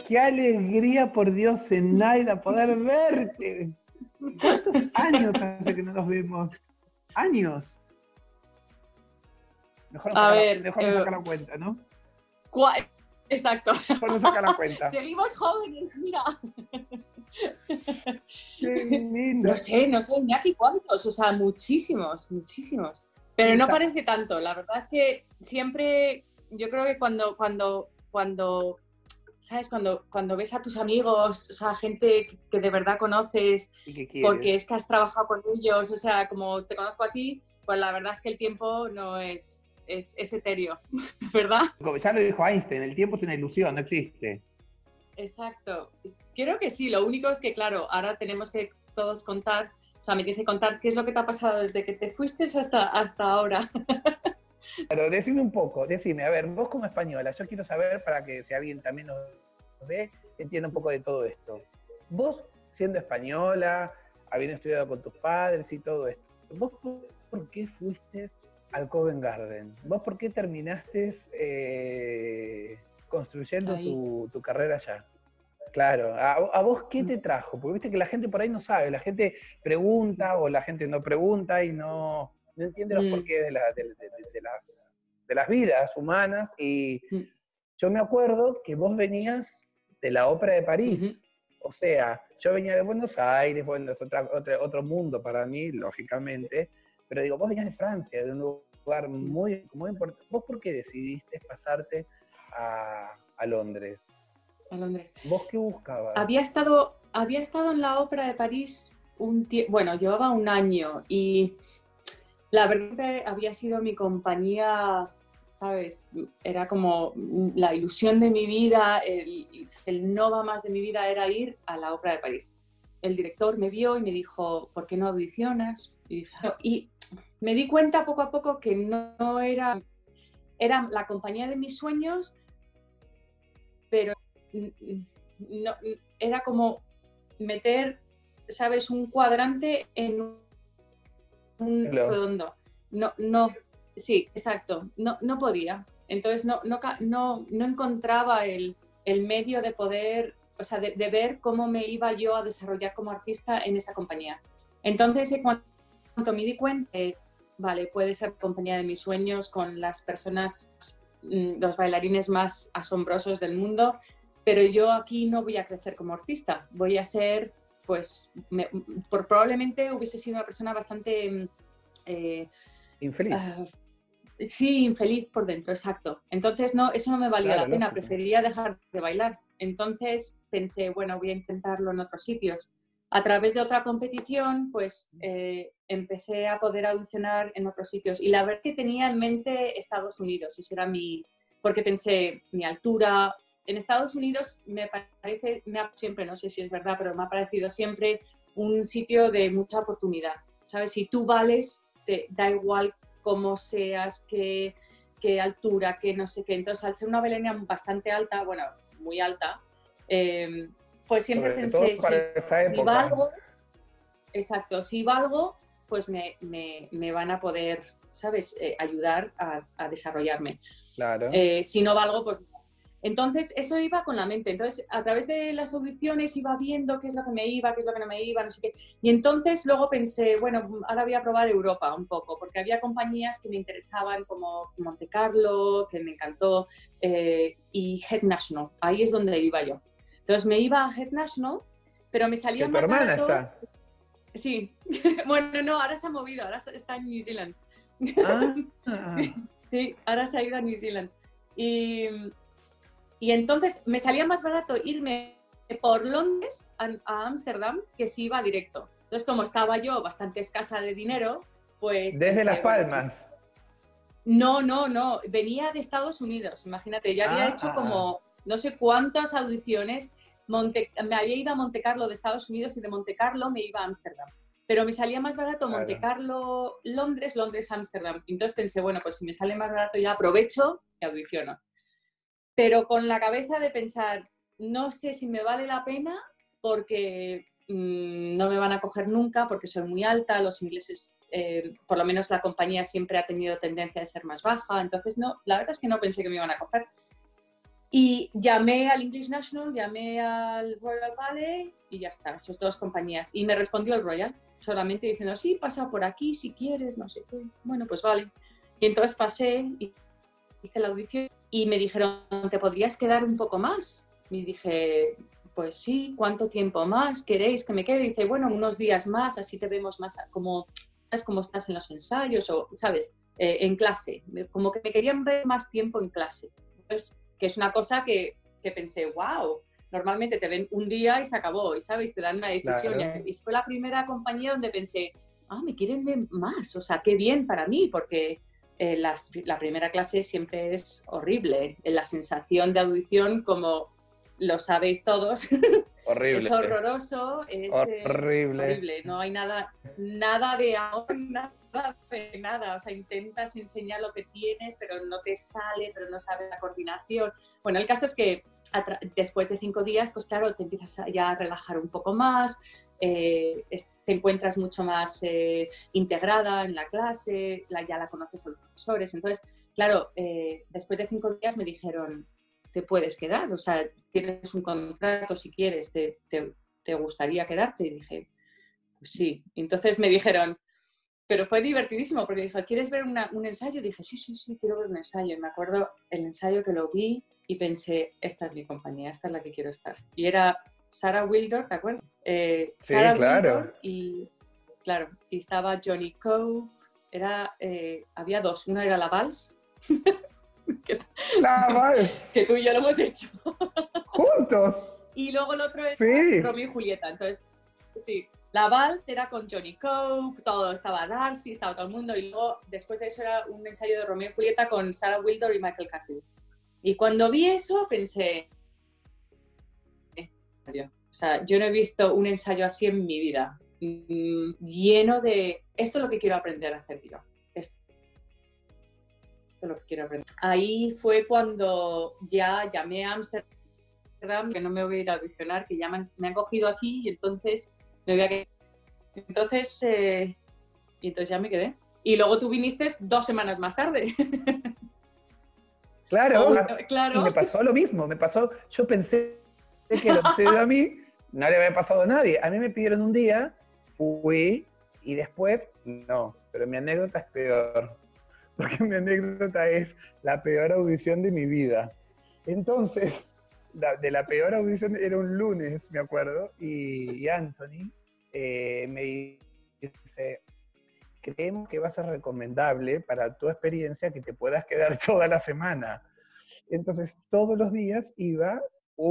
qué alegría, por Dios, Zenaida, poder verte. ¿Cuántos años hace que no nos vemos? Años. Mejor no sacar la cuenta, ¿no? Exacto. Mejor no sacar la cuenta. Seguimos jóvenes, mira. Qué lindo. No sé, Iñaki, ¿cuántos? O sea, muchísimos. Pero no parece tanto. La verdad es que siempre, yo creo que cuando ¿sabes? Cuando ves a tus amigos, o sea, gente que de verdad conoces, porque es que has trabajado con ellos, o sea, como te conozco a ti, pues la verdad es que el tiempo no es etéreo, ¿verdad? Ya lo dijo Einstein, el tiempo es una ilusión, no existe. Exacto. Creo que sí, lo único es que, claro, ahora tenemos que todos contar, o sea, me tienes que contar qué es lo que te ha pasado desde que te fuiste hasta ahora. Pero decime un poco, a ver, vos como española, yo quiero saber, para que si alguien también nos ve, entienda un poco de todo esto. Vos, siendo española, habiendo estudiado con tus padres y todo esto, ¿vos por qué fuiste al Covent Garden? ¿Vos por qué terminaste construyendo tu carrera allá? Claro, ¿a vos qué te trajo? Porque viste que la gente por ahí no sabe, la gente pregunta o la gente no pregunta y no entiende los porqués de las vidas humanas. Y yo me acuerdo que vos venías de la Ópera de París. O sea, yo venía de Buenos Aires, bueno, es otro mundo para mí, lógicamente, pero digo, vos venías de Francia, de un lugar muy importante. ¿Vos por qué decidiste pasarte a Londres? A Londres. ¿Vos qué buscabas? Había estado en la Ópera de París bueno, llevaba un año y la verdad había sido mi compañía, ¿sabes? Era como la ilusión de mi vida, el no va más de mi vida era ir a la Ópera de París. El director me vio y me dijo, ¿por qué no audicionas? Y dije, no. Y me di cuenta poco a poco que no era la compañía de mis sueños, pero no, era como meter, ¿sabes? Un cuadrante en un redondo. Sí, exacto. No podía. Entonces no encontraba el medio de poder, o sea, de ver cómo me iba yo a desarrollar como artista en esa compañía. Entonces, cuando me di cuenta, vale, puede ser la compañía de mis sueños con las personas, los bailarines más asombrosos del mundo, pero yo aquí no voy a crecer como artista, voy a ser, pues, probablemente hubiese sido una persona bastante... infeliz. Sí, infeliz por dentro, exacto. Entonces, eso no me valía la pena, preferiría dejar de bailar. Entonces pensé, bueno, voy a intentarlo en otros sitios. A través de otra competición, pues empecé a poder audicionar en otros sitios. Y la verdad es que tenía en mente Estados Unidos, ese era porque pensé, mi altura. En Estados Unidos siempre, no sé si es verdad, pero me ha parecido siempre un sitio de mucha oportunidad. ¿Sabes? Si tú vales, da igual cómo seas, qué altura, qué no sé qué. Entonces, al ser una bailarina bastante alta, bueno, muy alta, pues siempre pensé, si valgo, exacto, si valgo, pues me van a poder, ¿sabes?, ayudar a desarrollarme. Claro. Si no valgo, pues... Entonces, eso iba con la mente. Entonces, a través de las audiciones iba viendo qué es lo que me iba, qué es lo que no me iba, no sé qué. Y entonces luego pensé, bueno, ahora voy a probar Europa un poco, porque había compañías que me interesaban, como Monte Carlo, que me encantó, y Head National. Ahí es donde iba yo. Entonces, me iba a Head National, pero me salía más barato... ¿Tu hermana está? Sí. Bueno, no, ahora se ha movido, ahora está en New Zealand. Sí, ahora se ha ido a New Zealand. Y entonces me salía más barato irme por Londres a Ámsterdam que si iba directo. Entonces, como estaba yo bastante escasa de dinero, pues... ¿Desde pensé, Las Palmas? No. Venía de Estados Unidos, imagínate. Ya había hecho como no sé cuántas audiciones. Me había ido a Monte Carlo de Estados Unidos y de Monte Carlo me iba a Ámsterdam. Pero me salía más barato Monte Carlo, Londres, Ámsterdam. Entonces pensé, bueno, pues si me sale más barato ya aprovecho y audiciono. Pero con la cabeza de pensar, no sé si me vale la pena porque no me van a coger nunca, porque soy muy alta, los ingleses, por lo menos la compañía siempre ha tenido tendencia a ser más baja, entonces no, la verdad es que no pensé que me iban a coger. Y llamé al English National, llamé al Royal Ballet y ya está, esas dos compañías. Y me respondió el Royal, solamente diciendo, sí, pasa por aquí si quieres, no sé qué. Bueno, pues vale. Y entonces pasé y hice la audición y me dijeron, ¿te podrías quedar un poco más? Y dije, pues sí, ¿cuánto tiempo más queréis que me quede? Y dice, bueno, unos días más, así te vemos más como, ¿sabes cómo estás en los ensayos? O, ¿sabes? En clase, como que me querían ver más tiempo en clase. Entonces, que es una cosa que pensé, wow, normalmente te ven un día y se acabó, y sabes, te dan una decisión. Claro. Y fue la primera compañía donde pensé, me quieren ver más, o sea, qué bien para mí, porque la primera clase siempre es horrible. La sensación de audición, como lo sabéis todos, Horrible. es horroroso, es Horrible. horrible. No hay nada de amor, nada de nada. O sea, intentas enseñar lo que tienes, pero no te sale, pero no sabes la coordinación. Bueno, el caso es que después de 5 días, pues claro, te empiezas ya a relajar un poco más, te encuentras mucho más integrada en la clase, ya la conoces a los profesores. Entonces, claro, después de 5 días me dijeron, te puedes quedar, o sea, tienes un contrato si quieres, te gustaría quedarte. Y dije, pues sí. Entonces me dijeron, pero fue divertidísimo porque dijo, ¿quieres ver un ensayo? Y dije, sí, quiero ver un ensayo. Y me acuerdo el ensayo que lo vi y pensé, esta es mi compañía, esta es la que quiero estar. Y era Sarah Wildor, ¿te acuerdas? Sí, Sarah claro. Wildor y, claro, y estaba Johnny Cope, había dos, uno era la Vals, que, La Vals. que tú y yo lo hemos hecho. Juntos. Y luego el otro era Sí. Romeo y Julieta. Entonces, sí, la Vals era con Johnny Cope, todo, estaba Darcy, estaba todo el mundo. Y luego, después de eso, era un ensayo de Romeo y Julieta con Sarah Wildor y Michael Cassidy. Y cuando vi eso, pensé, o sea, yo no he visto un ensayo así en mi vida, lleno de, esto es lo que quiero aprender a hacer yo. Esto es lo que quiero aprender. Ahí fue cuando ya llamé a Ámsterdam, que no me voy a ir a audicionar, que ya me han cogido aquí y entonces me voy a quedar. Entonces, y entonces ya me quedé. Y luego tú viniste 2 semanas más tarde. Claro. Claro. Y me pasó lo mismo. Yo pensé que lo sucedió a mí, no le había pasado a nadie. A mí me pidieron un día, fui, y después, no. Pero mi anécdota es peor. Porque mi anécdota es la peor audición de mi vida. Entonces, de la peor audición era un lunes, me acuerdo, y Anthony me dice, creemos que va a ser recomendable para tu experiencia que te puedas quedar toda la semana. Entonces, todos los días iba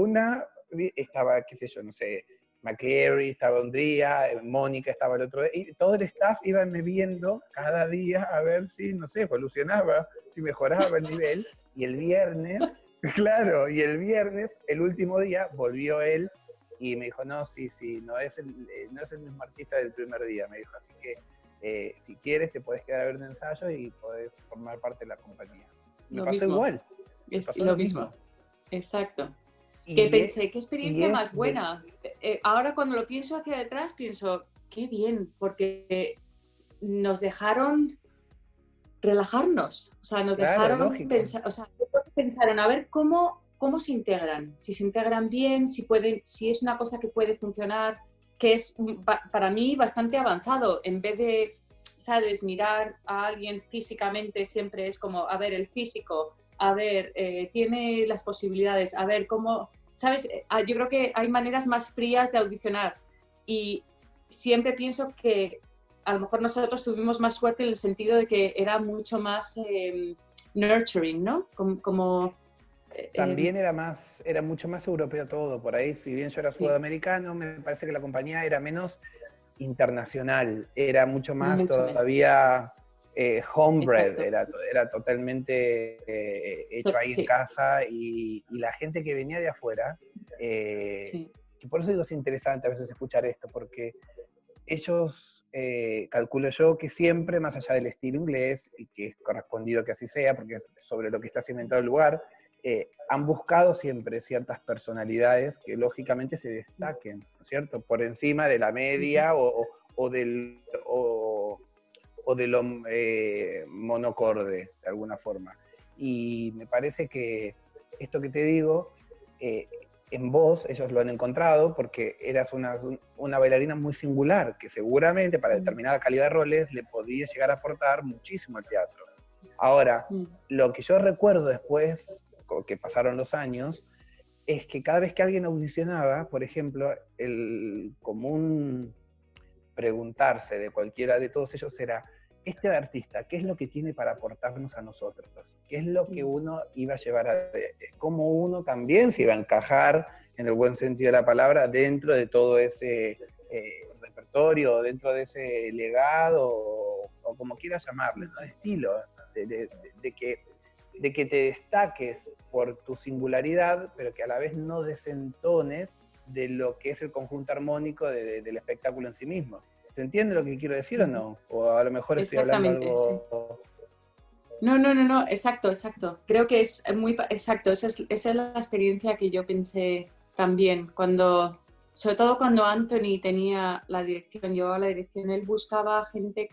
estaba, qué sé yo, no sé, McCleary, estaba un día, Mónica estaba el otro día, y todo el staff iba viendo cada día a ver si, no sé, evolucionaba, si mejoraba el nivel, y el viernes, claro, y el viernes, el último día, volvió él y me dijo, no, sí, no es el mismo artista del primer día, me dijo, así que si quieres te podés quedar a ver un ensayo y podés formar parte de la compañía. Me pasó mismo. igual. Es lo mismo. Exacto. Y que pensé, qué experiencia más buena. Ahora cuando lo pienso hacia detrás, pienso, qué bien, porque nos dejaron relajarnos, o sea, nos dejaron pensar, o sea, pensaron a ver cómo se integran, si se integran bien, si es una cosa que puede funcionar, que es para mí bastante avanzado, en vez de, sabes, mirar a alguien físicamente, siempre es como, a ver, el físico, a ver, tiene las posibilidades, a ver cómo, sabes, yo creo que hay maneras más frías de audicionar y siempre pienso que a lo mejor nosotros tuvimos más suerte en el sentido de que era mucho más nurturing, ¿no? También era mucho más europeo todo, por ahí, si bien yo era sudamericano, me parece que la compañía era menos internacional, era mucho más todavía homebred, era totalmente hecho ahí en casa, y la gente que venía de afuera, y por eso digo, es interesante a veces escuchar esto, porque ellos, calculo yo, que siempre, más allá del estilo inglés, y que es correspondido que así sea, porque es sobre lo que está cimentado el lugar, han buscado siempre ciertas personalidades que lógicamente se destaquen, ¿no es cierto? Por encima de la media o de lo monocorde, de alguna forma. Y me parece que esto que te digo, en vos ellos lo han encontrado porque eras una bailarina muy singular, que seguramente para determinada calidad de roles le podía llegar a aportar muchísimo al teatro. Ahora, lo que yo recuerdo después, que pasaron los años, es que cada vez que alguien audicionaba, por ejemplo, el común preguntarse de cualquiera de todos ellos era, este artista, ¿qué es lo que tiene para aportarnos a nosotros? ¿Qué es lo que uno iba a llevar cómo uno también se iba a encajar, en el buen sentido de la palabra, dentro de todo ese repertorio, dentro de ese legado, o como quieras llamarle, ¿no? Estilo, de que te destaques por tu singularidad, pero que a la vez no desentones de lo que es el conjunto armónico del espectáculo en sí mismo. ¿Se entiende lo que quiero decir o no? O a lo mejor estoy hablando algo... Sí. No, exacto. Creo que es muy exacto, esa es la experiencia que yo pensé también, sobre todo cuando Anthony tenía la dirección, llevaba la dirección, él buscaba gente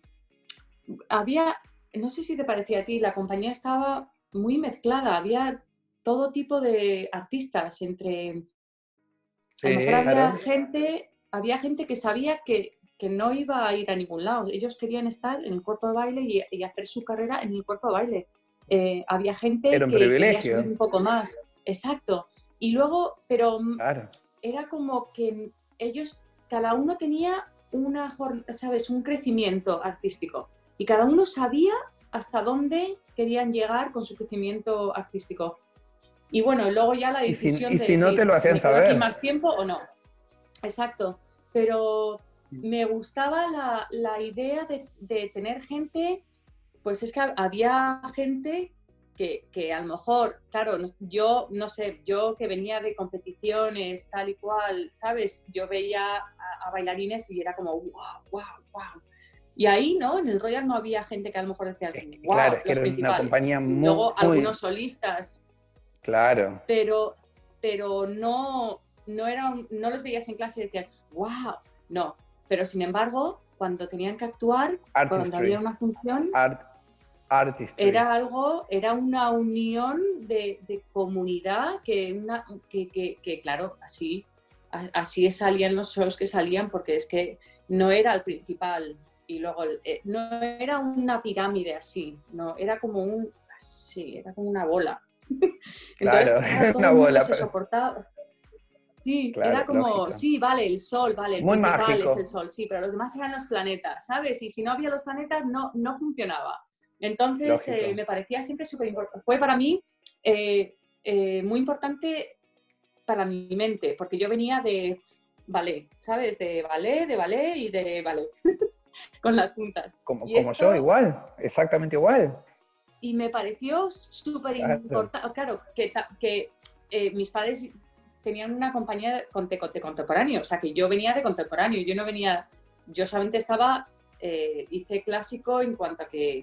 no sé si te parecía a ti, la compañía estaba muy mezclada, había todo tipo de artistas, a lo mejor había gente que sabía que no iba a ir a ningún lado. Ellos querían estar en el cuerpo de baile y hacer su carrera en el cuerpo de baile. Había gente que quería subir un poco más. Exacto. Y luego, pero era como que ellos, cada uno tenía un crecimiento artístico. Y cada uno sabía hasta dónde querían llegar con su crecimiento artístico. Y bueno, luego ya la decisión y si no te lo hacían saber. ¿Aquí más tiempo o no? Exacto. Pero me gustaba la idea de tener gente, pues es que había gente que a lo mejor, claro, yo no sé, yo que venía de competiciones tal y cual, ¿sabes? Yo veía a bailarines y era como wow. Y ahí, ¿no? En el Royal no había gente que a lo mejor decía, wow, claro, es que los era principales. una compañía y luego algunos solistas. Claro. Pero no los veías en clase y decías, wow, no. Pero sin embargo, cuando tenían que actuar, cuando había una función, era una unión de comunidad que claro, así salían los shows que salían, porque es que no era el principal y luego no era una pirámide así, no, era como era como una bola. Entonces, claro, todo una el mundo bola, se soportaba. Sí, claro, era como, lógico. sí, vale, el sol, vale, el muy principal mágico. es el sol, sí, pero los demás eran los planetas, ¿sabes? Y si no había los planetas, no funcionaba. Entonces, me parecía siempre súper importante. Fue para mí muy importante para mi mente, porque yo venía de ballet, ¿sabes? De ballet y de ballet, con las puntas. Como yo, igual, exactamente igual. Y me pareció súper importante, claro, que mis padres tenían una compañía de contemporáneo, o sea, que yo venía de contemporáneo, yo solamente hice clásico en cuanto a que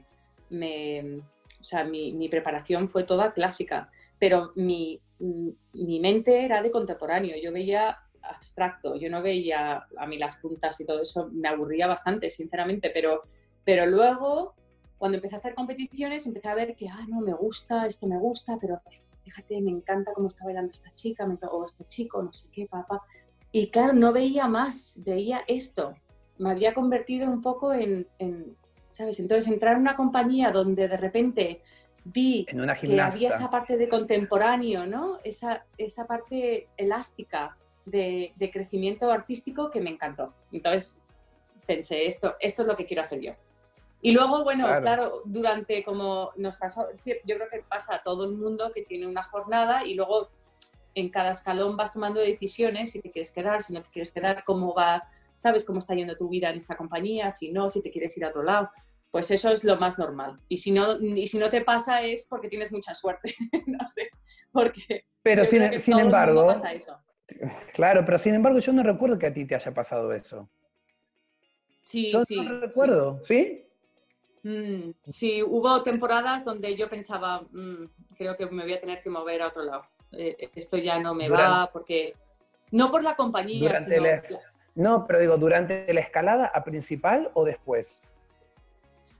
mi preparación fue toda clásica, pero mi mente era de contemporáneo, yo veía abstracto, yo no veía, a mí las puntas y todo eso me aburría bastante, sinceramente, pero luego, cuando empecé a hacer competiciones, empecé a ver que, no me gusta, esto me gusta, pero fíjate, me encanta cómo está bailando esta chica o este chico, no sé qué, papá. Y claro, no veía más, veía esto. Me había convertido un poco en ¿sabes? Entonces, entrar en una compañía donde de repente vi que había esa parte de contemporáneo, ¿no? Esa parte elástica de crecimiento artístico que me encantó. Entonces, pensé, esto es lo que quiero hacer yo. Y luego, bueno, claro, durante como nos pasó, yo creo que pasa a todo el mundo que tiene una jornada y luego en cada escalón vas tomando decisiones, si te quieres quedar, si no te quieres quedar, cómo va, sabes cómo está yendo tu vida en esta compañía, si no, si te quieres ir a otro lado. Pues eso es lo más normal. Y si no te pasa es porque tienes mucha suerte, no sé, porque pero sin embargo, pasa eso. Claro, pero sin embargo yo no recuerdo que a ti te haya pasado eso. Sí, yo no recuerdo, ¿sí? Sí, hubo temporadas donde yo pensaba, creo que me voy a tener que mover a otro lado. Esto ya no me va, porque no por la compañía, No, pero digo, ¿durante la escalada a principal o después?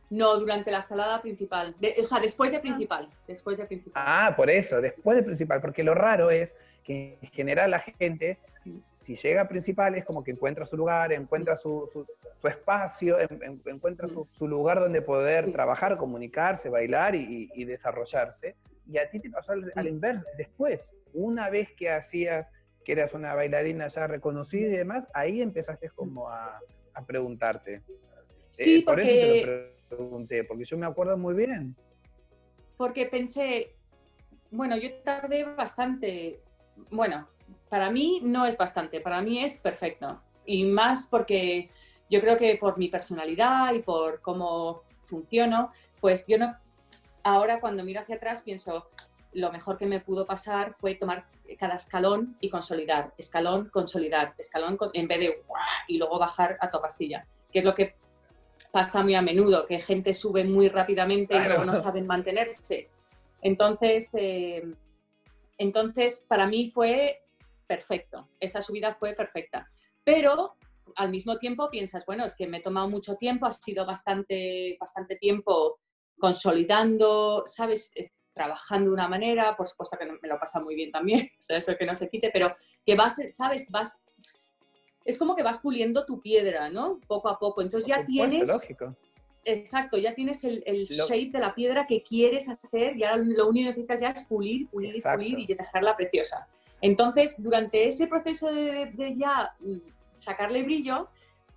No, durante la escalada principal. O sea, después de principal. Después de principal. Ah, por eso, después de principal, porque lo raro es que en general la gente, si llega a principal, es como que encuentra su lugar, encuentra su espacio, encuentra su lugar donde poder trabajar, comunicarse, bailar y desarrollarse. Y a ti te pasó al inverso. Después, una vez que hacías, que eras una bailarina ya reconocida y demás, ahí empezaste como a preguntarte. Sí, por porque... eso te lo pregunté, porque yo me acuerdo muy bien. Porque pensé, bueno, yo tardé bastante, bueno, para mí no es bastante, para mí es perfecto. Y más porque yo creo que por mi personalidad y por cómo funciono, pues yo no, ahora cuando miro hacia atrás pienso, lo mejor que me pudo pasar fue tomar cada escalón y consolidar, escalón, consolidar, escalón, en vez de y luego bajar a toda pastilla, que es lo que pasa muy a menudo, que gente sube muy rápidamente y luego no saben mantenerse. Entonces, para mí fue perfecto, esa subida fue perfecta. Pero al mismo tiempo piensas, bueno, es que me he tomado mucho tiempo, ha sido bastante tiempo consolidando, ¿sabes? Trabajando de una manera, por supuesto que me lo pasa muy bien también, o sea, eso que no se quite, pero que vas, ¿sabes? Es como que vas puliendo tu piedra, ¿no? Poco a poco. Entonces ya tienes... Lógico. Exacto, ya tienes el shape de la piedra que quieres hacer, ya lo único que necesitas ya es pulir y dejarla preciosa. Entonces, durante ese proceso de ya sacarle brillo,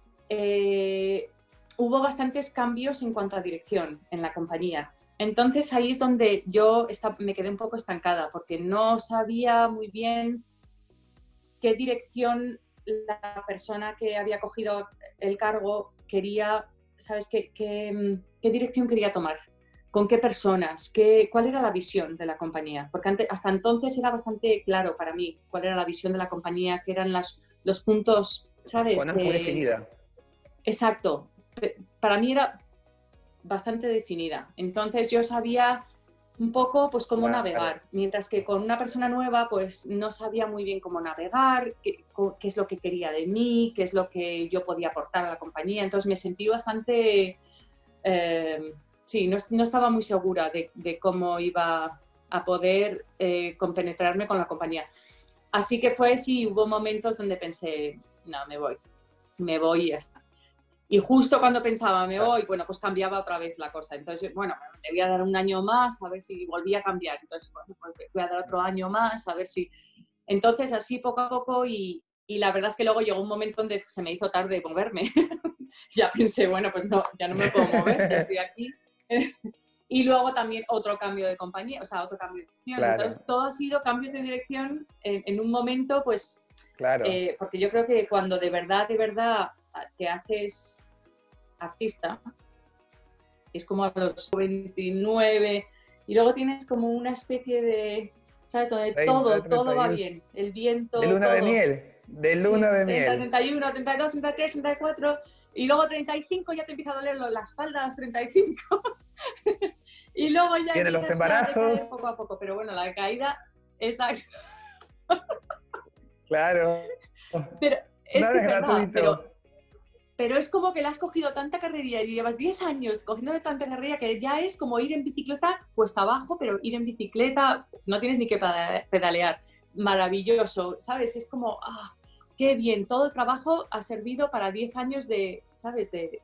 hubo bastantes cambios en cuanto a dirección en la compañía. Entonces ahí es donde yo me quedé un poco estancada, porque no sabía muy bien qué dirección la persona que había cogido el cargo quería, ¿sabes? ¿Qué dirección quería tomar? ¿Con qué personas? ¿Cuál era la visión de la compañía? Porque hasta entonces era bastante claro para mí cuál era la visión de la compañía, qué eran los puntos, ¿sabes? Muy definida. Exacto. Para mí era bastante definida. Entonces yo sabía un poco pues cómo navegar, mientras que con una persona nueva pues no sabía muy bien cómo navegar, qué es lo que quería de mí, qué es lo que yo podía aportar a la compañía. Entonces me sentí bastante, sí, no estaba muy segura de cómo iba a poder compenetrarme con la compañía. Así que hubo momentos donde pensé, no, me voy y ya está. Y justo cuando pensaba, me voy, bueno, pues cambiaba otra vez la cosa. Entonces, bueno, le voy a dar un año más a ver si volvía a cambiar. Entonces, bueno, pues voy a dar otro año más a ver si... Entonces, así poco a poco y la verdad es que luego llegó un momento donde se me hizo tarde moverme. Ya pensé, bueno, pues no, ya no me puedo mover, ya estoy aquí. Y luego también otro cambio de compañía, o sea, otro cambio de dirección. Claro. Entonces, todo ha sido cambios de dirección en un momento, pues... Claro. Porque yo creo que cuando de verdad te haces artista, es como a los 29, y luego tienes como una especie de, ¿sabes? Donde 30, todo va bien, el viento, de luna todo. De miel, de luna de 30, miel. 31, 32, 33, 34, y luego 35 ya te empieza a doler la espalda a los 35. Y luego ya vienen los embarazos. Poco a poco, pero bueno, la caída es... Claro. Pero es que es verdad, pero es como que le has cogido tanta carrerilla y llevas 10 años cogiendo de tanta carrerilla que ya es como ir en bicicleta cuesta abajo, pero ir en bicicleta no tienes ni que pedalear. Maravilloso, ¿sabes? Es como, qué bien, todo el trabajo ha servido para 10 años de, ¿sabes? De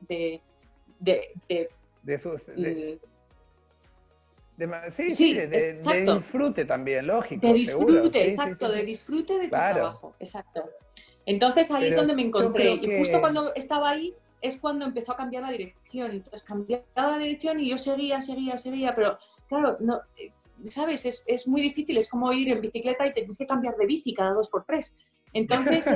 disfrute también, lógico. De disfrute, seguro. Exacto, de disfrute de tu trabajo, exacto. Entonces ahí es donde me encontré. Y justo cuando estaba ahí es cuando empezó a cambiar la dirección. Entonces cambiaba la dirección y yo seguía, pero claro, no, ¿sabes? Es muy difícil, es como ir en bicicleta y tienes que cambiar de bici cada 2x3. Entonces,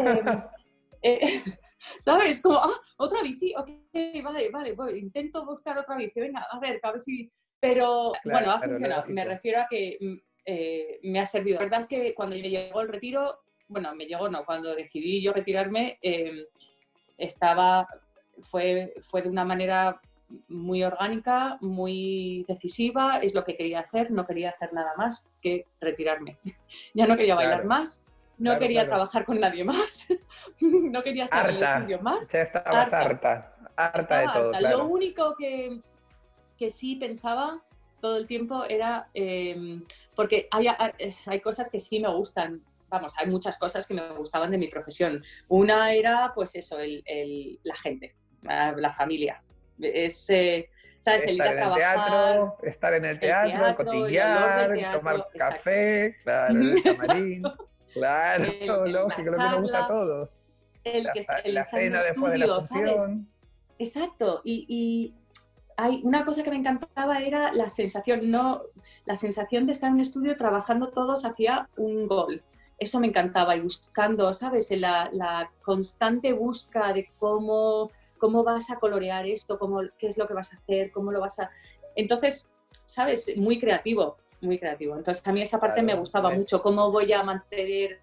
¿sabes? Como, otra bici, ok, vale, intento buscar otra bici, venga, a ver si... Pero bueno, ha funcionado. Me refiero a que me ha servido. La verdad es que cuando me llegó el retiro, bueno, cuando decidí yo retirarme, fue de una manera muy orgánica, muy decisiva, es lo que quería hacer, no quería hacer nada más que retirarme. Ya no quería bailar más, no quería trabajar con nadie más, no quería estar en el estudio más. Ya estabas harta de todo. Claro. Lo único que que sí pensaba todo el tiempo era, porque hay cosas que sí me gustan, vamos, hay muchas cosas que me gustaban de mi profesión. Una era, pues eso, la gente, la familia. ¿Sabes? El ir Estar a en el trabajar, teatro, estar en el el teatro, teatro, el olor del cotillear, tomar teatro, exacto. café, claro, en el camarín, Exacto. claro, La lógico, lo que nos gusta a charla, todos. el La estar en un cena después de la estudio, ¿sabes? función. Exacto. Y hay una cosa que me encantaba era la sensación, no, la sensación de estar en un estudio trabajando todos hacia un gol. Eso me encantaba y buscando, ¿sabes? La constante busca de cómo vas a colorear esto, qué es lo que vas a hacer, cómo lo vas a... Entonces, ¿sabes? Muy creativo, muy creativo. Entonces, a mí esa parte me Claro, gustaba mucho, cómo voy a mantener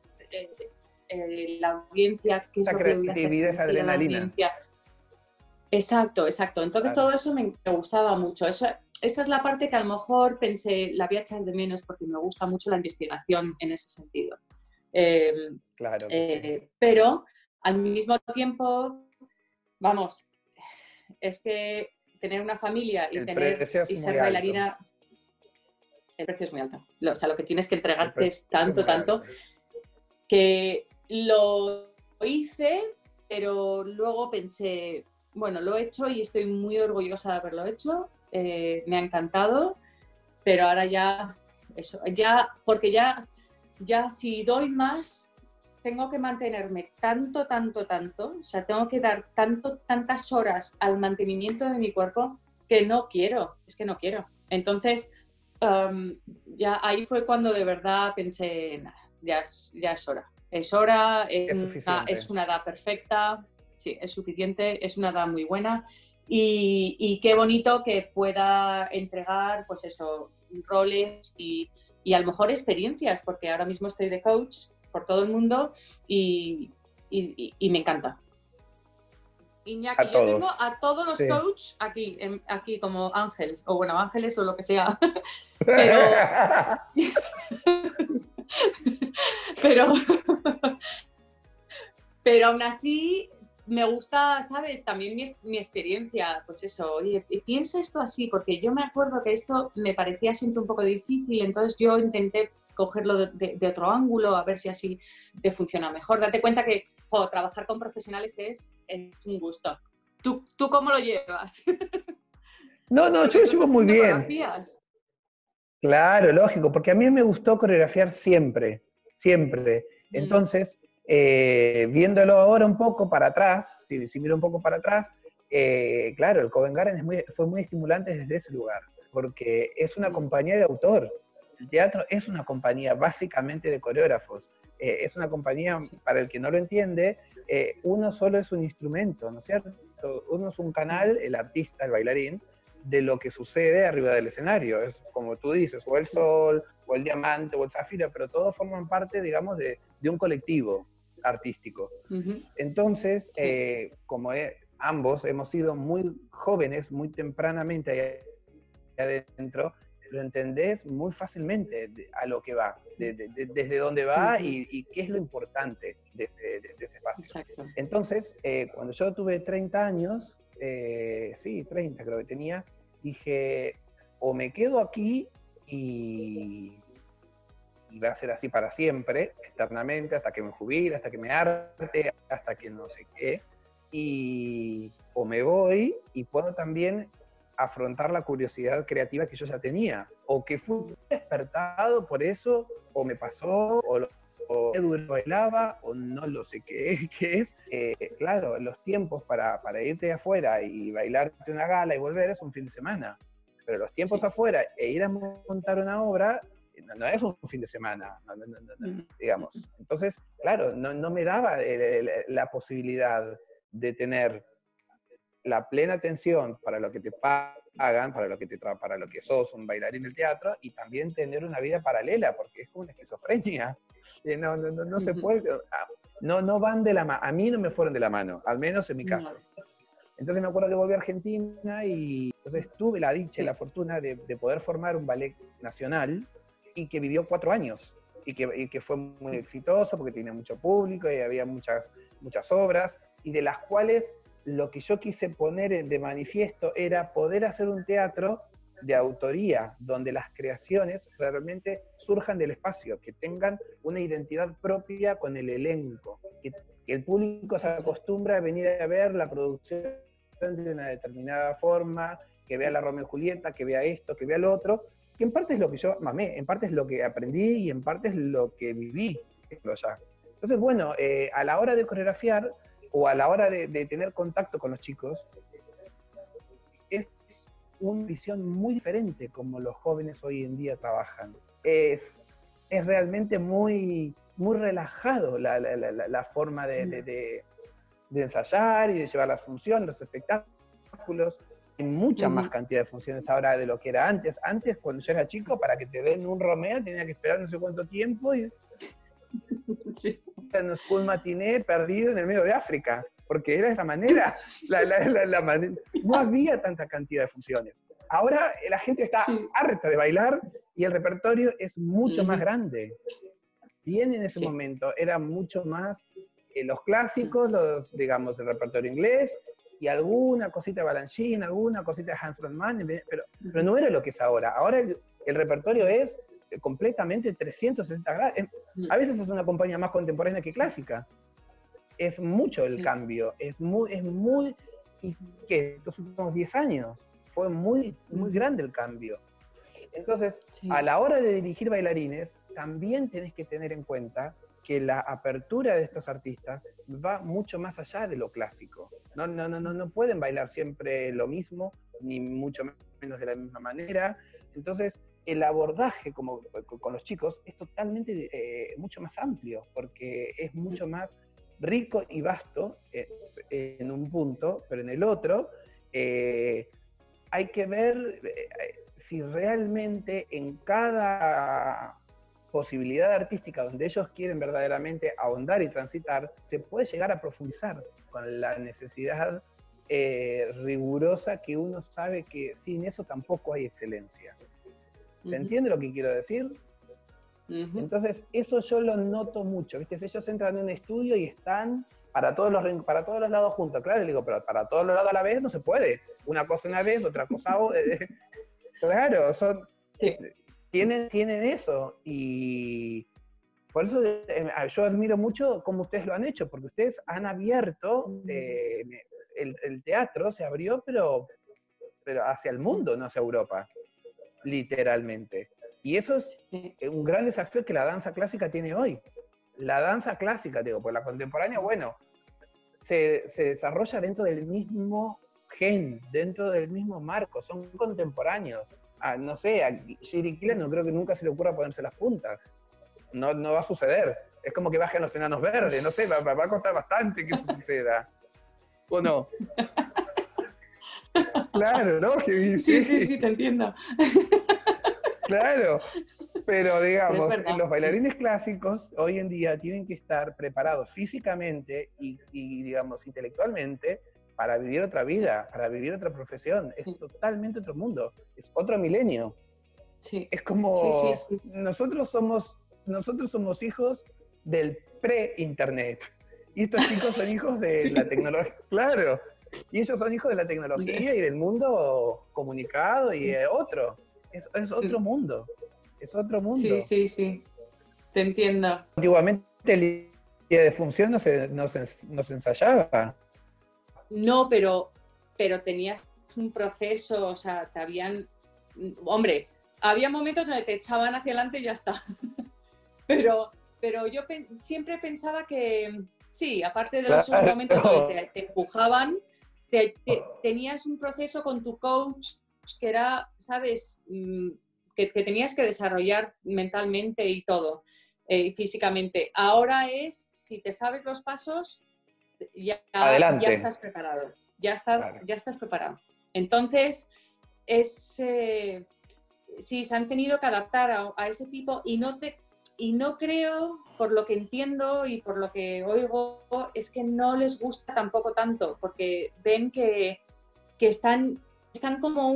la audiencia, qué es esa lo que le voy a hacer creatividad, esa sentir a la adrenalina. audiencia. Exacto, exacto. Entonces Claro. todo eso me gustaba mucho. Esa es la parte que a lo mejor pensé, la voy a echar de menos porque me gusta mucho la investigación en ese sentido. Claro que sí. Pero al mismo tiempo, vamos, es que tener una familia El precio es y muy ser alto. bailarina, el precio es muy alto. O sea, lo que tienes que El entregarte precio es es tanto, muy tanto, alto. que lo hice, pero luego pensé, bueno, lo he hecho y estoy muy orgullosa de haberlo hecho, me ha encantado, pero ahora ya, eso, ya, porque ya si doy más, tengo que mantenerme tanto, tanto, tanto, o sea, tengo que dar tantas horas al mantenimiento de mi cuerpo que no quiero, es que no quiero. Entonces, ya ahí fue cuando de verdad pensé, nah, ya es hora. Es hora, Es suficiente. es una edad perfecta, sí, es suficiente, es una edad muy buena y qué bonito que pueda entregar, pues eso, roles y a lo mejor experiencias, porque ahora mismo estoy de coach por todo el mundo y me encanta. Iñaki, A yo tengo todos. a todos los Sí. coaches aquí como ángeles, o bueno, ángeles o lo que sea, pero, pero, pero aún así me gusta, ¿sabes? También mi experiencia, pues eso, oye, piensa esto así, porque yo me acuerdo que esto me parecía siempre un poco difícil, entonces yo intenté cogerlo de otro ángulo, a ver si así te funciona mejor. Date cuenta que trabajar con profesionales es un gusto. ¿Tú cómo lo llevas? No, no, yo Porque lo tú llevo estás muy haciendo bien. coreografías. Claro, lógico, porque a mí me gustó coreografiar siempre, siempre. Mm, Entonces, viéndolo ahora un poco para atrás, si miro un poco para atrás, claro, el Covent Garden fue muy estimulante desde ese lugar, porque es una mm, compañía de autor. El teatro es una compañía básicamente de coreógrafos. Es una compañía, sí, para el que no lo entiende, uno solo es un instrumento, ¿no es cierto? Uno es un mm, canal, el artista, el bailarín, de lo que sucede arriba del escenario. Es como tú dices, o el sí, sol, o el diamante, o el zafiro, pero todos forman parte, digamos, de un colectivo artístico. ujú, Entonces, sí, ambos hemos sido muy jóvenes, muy tempranamente ahí adentro, lo entendés muy fácilmente a lo que va, desde dónde va ujú, y qué es lo importante de ese espacio. exacto. Entonces, cuando yo tuve 30 años, sí, 30 creo que tenía, dije, o me quedo aquí y va a ser así para siempre, eternamente, hasta que me jubile, hasta que me harte, hasta que no sé qué, o me voy y puedo también afrontar la curiosidad creativa que yo ya tenía, o que fui despertado por eso, o me pasó, o duro bailaba, o no lo sé qué es. Claro, los tiempos para irte afuera y bailarte una gala y volver es un fin de semana, pero los tiempos Sí. afuera e ir a montar una obra no es un fin de semana, digamos. Entonces, claro, no me daba la posibilidad de tener la plena atención para lo que te pagan, para lo que sos un bailarín del teatro, y también tener una vida paralela, porque es como una esquizofrenia. No se Ujú. puede, no van de la mano, a mí no me fueron de la mano, al menos en mi No. caso. Entonces me acuerdo que volví a Argentina y entonces tuve la dicha y Sí. la fortuna de poder formar un ballet nacional y que vivió 4 años y que fue muy exitoso porque tenía mucho público y había muchas obras y de las cuales lo que yo quise poner de manifiesto era poder hacer un teatro de autoría, donde las creaciones realmente surjan del espacio, que tengan una identidad propia con el elenco, que el público se acostumbra a venir a ver la producción de una determinada forma, que vea la Romeo y Julieta, que vea esto, que vea lo otro, que en parte es lo que yo mamé, en parte es lo que aprendí y en parte es lo que viví allá. Entonces, bueno, a la hora de coreografiar o a la hora de tener contacto con los chicos, es una visión muy diferente como los jóvenes hoy en día trabajan. Es realmente muy, muy relajado la forma de ensayar y de llevar la función, los espectáculos. Hay mucha más cantidad de funciones ahora de lo que era antes. Antes, cuando yo era chico, para que te den un Romeo tenía que esperar no sé cuánto tiempo y sí. en un school matiné perdido en el medio de África, porque era esa manera. No había tanta cantidad de funciones. Ahora la gente está harta de bailar y el repertorio es mucho más grande. Bien en ese momento era mucho más los clásicos, digamos, el repertorio inglés, y alguna cosita de Balanchine, alguna cosita de Hans Frontman, pero no era lo que es ahora. Ahora el repertorio es completamente 360 grados. A veces es una compañía más contemporánea que clásica. Es mucho el cambio, es muy y que estos últimos 10 años fue muy grande el cambio. Entonces, a la hora de dirigir bailarines, también tenés que tener en cuenta que la apertura de estos artistas va mucho más allá de lo clásico. No pueden bailar siempre lo mismo, ni mucho menos de la misma manera. Entonces, el abordaje con los chicos es totalmente mucho más amplio, porque es mucho más rico y vasto en un punto, pero en el otro hay que ver si realmente en cada posibilidad artística donde ellos quieren verdaderamente ahondar y transitar, se puede llegar a profundizar con la necesidad rigurosa que uno sabe que sin eso tampoco hay excelencia. ¿Se entiende lo que quiero decir? Entonces, eso yo lo noto mucho, ¿viste? Ellos entran en un estudio y están para todos los lados juntos. Claro, le digo, pero para todos los lados a la vez no se puede. Una cosa una vez, otra cosa otra. Claro, tienen eso. Y por eso yo admiro mucho cómo ustedes lo han hecho, porque ustedes han abierto, el teatro se abrió, pero hacia el mundo, no hacia Europa, literalmente. Y eso es un gran desafío que la danza clásica tiene hoy. La danza clásica, digo, pues la contemporánea, bueno, se desarrolla dentro del mismo gen, dentro del mismo marco, son contemporáneos. No sé, a Giri Kila no creo que nunca se le ocurra ponerse las puntas. No va a suceder. Es como que bajen los enanos verdes, no sé, va a costar bastante que eso suceda. ¿O no? Claro, ¿no? Sí, te entiendo. Claro, pero digamos, los bailarines clásicos hoy en día tienen que estar preparados físicamente y digamos, intelectualmente para vivir otra vida, para vivir otra profesión. Es totalmente otro mundo, es otro milenio. Es como, nosotros somos hijos del pre-internet. Y estos chicos son hijos de la tecnología, claro. Y ellos son hijos de la tecnología y del mundo comunicado y otro. Es otro mundo. Es otro mundo. Sí. Te entiendo. Antiguamente el día de función no se ensayaba. No, pero tenías un proceso, o sea, te habían... Hombre, había momentos donde te echaban hacia adelante y ya está. pero yo siempre pensaba que, sí, aparte de los momentos donde te empujaban, tenías un proceso con tu coach que era, ¿sabes? Que tenías que desarrollar mentalmente y todo, físicamente. Ahora es, si te sabes los pasos, ya estás preparado. Ya estás preparado. Entonces, sí, se han tenido que adaptar a ese tipo y no creo, por lo que entiendo y por lo que oigo, es que no les gusta tampoco tanto, porque ven que están como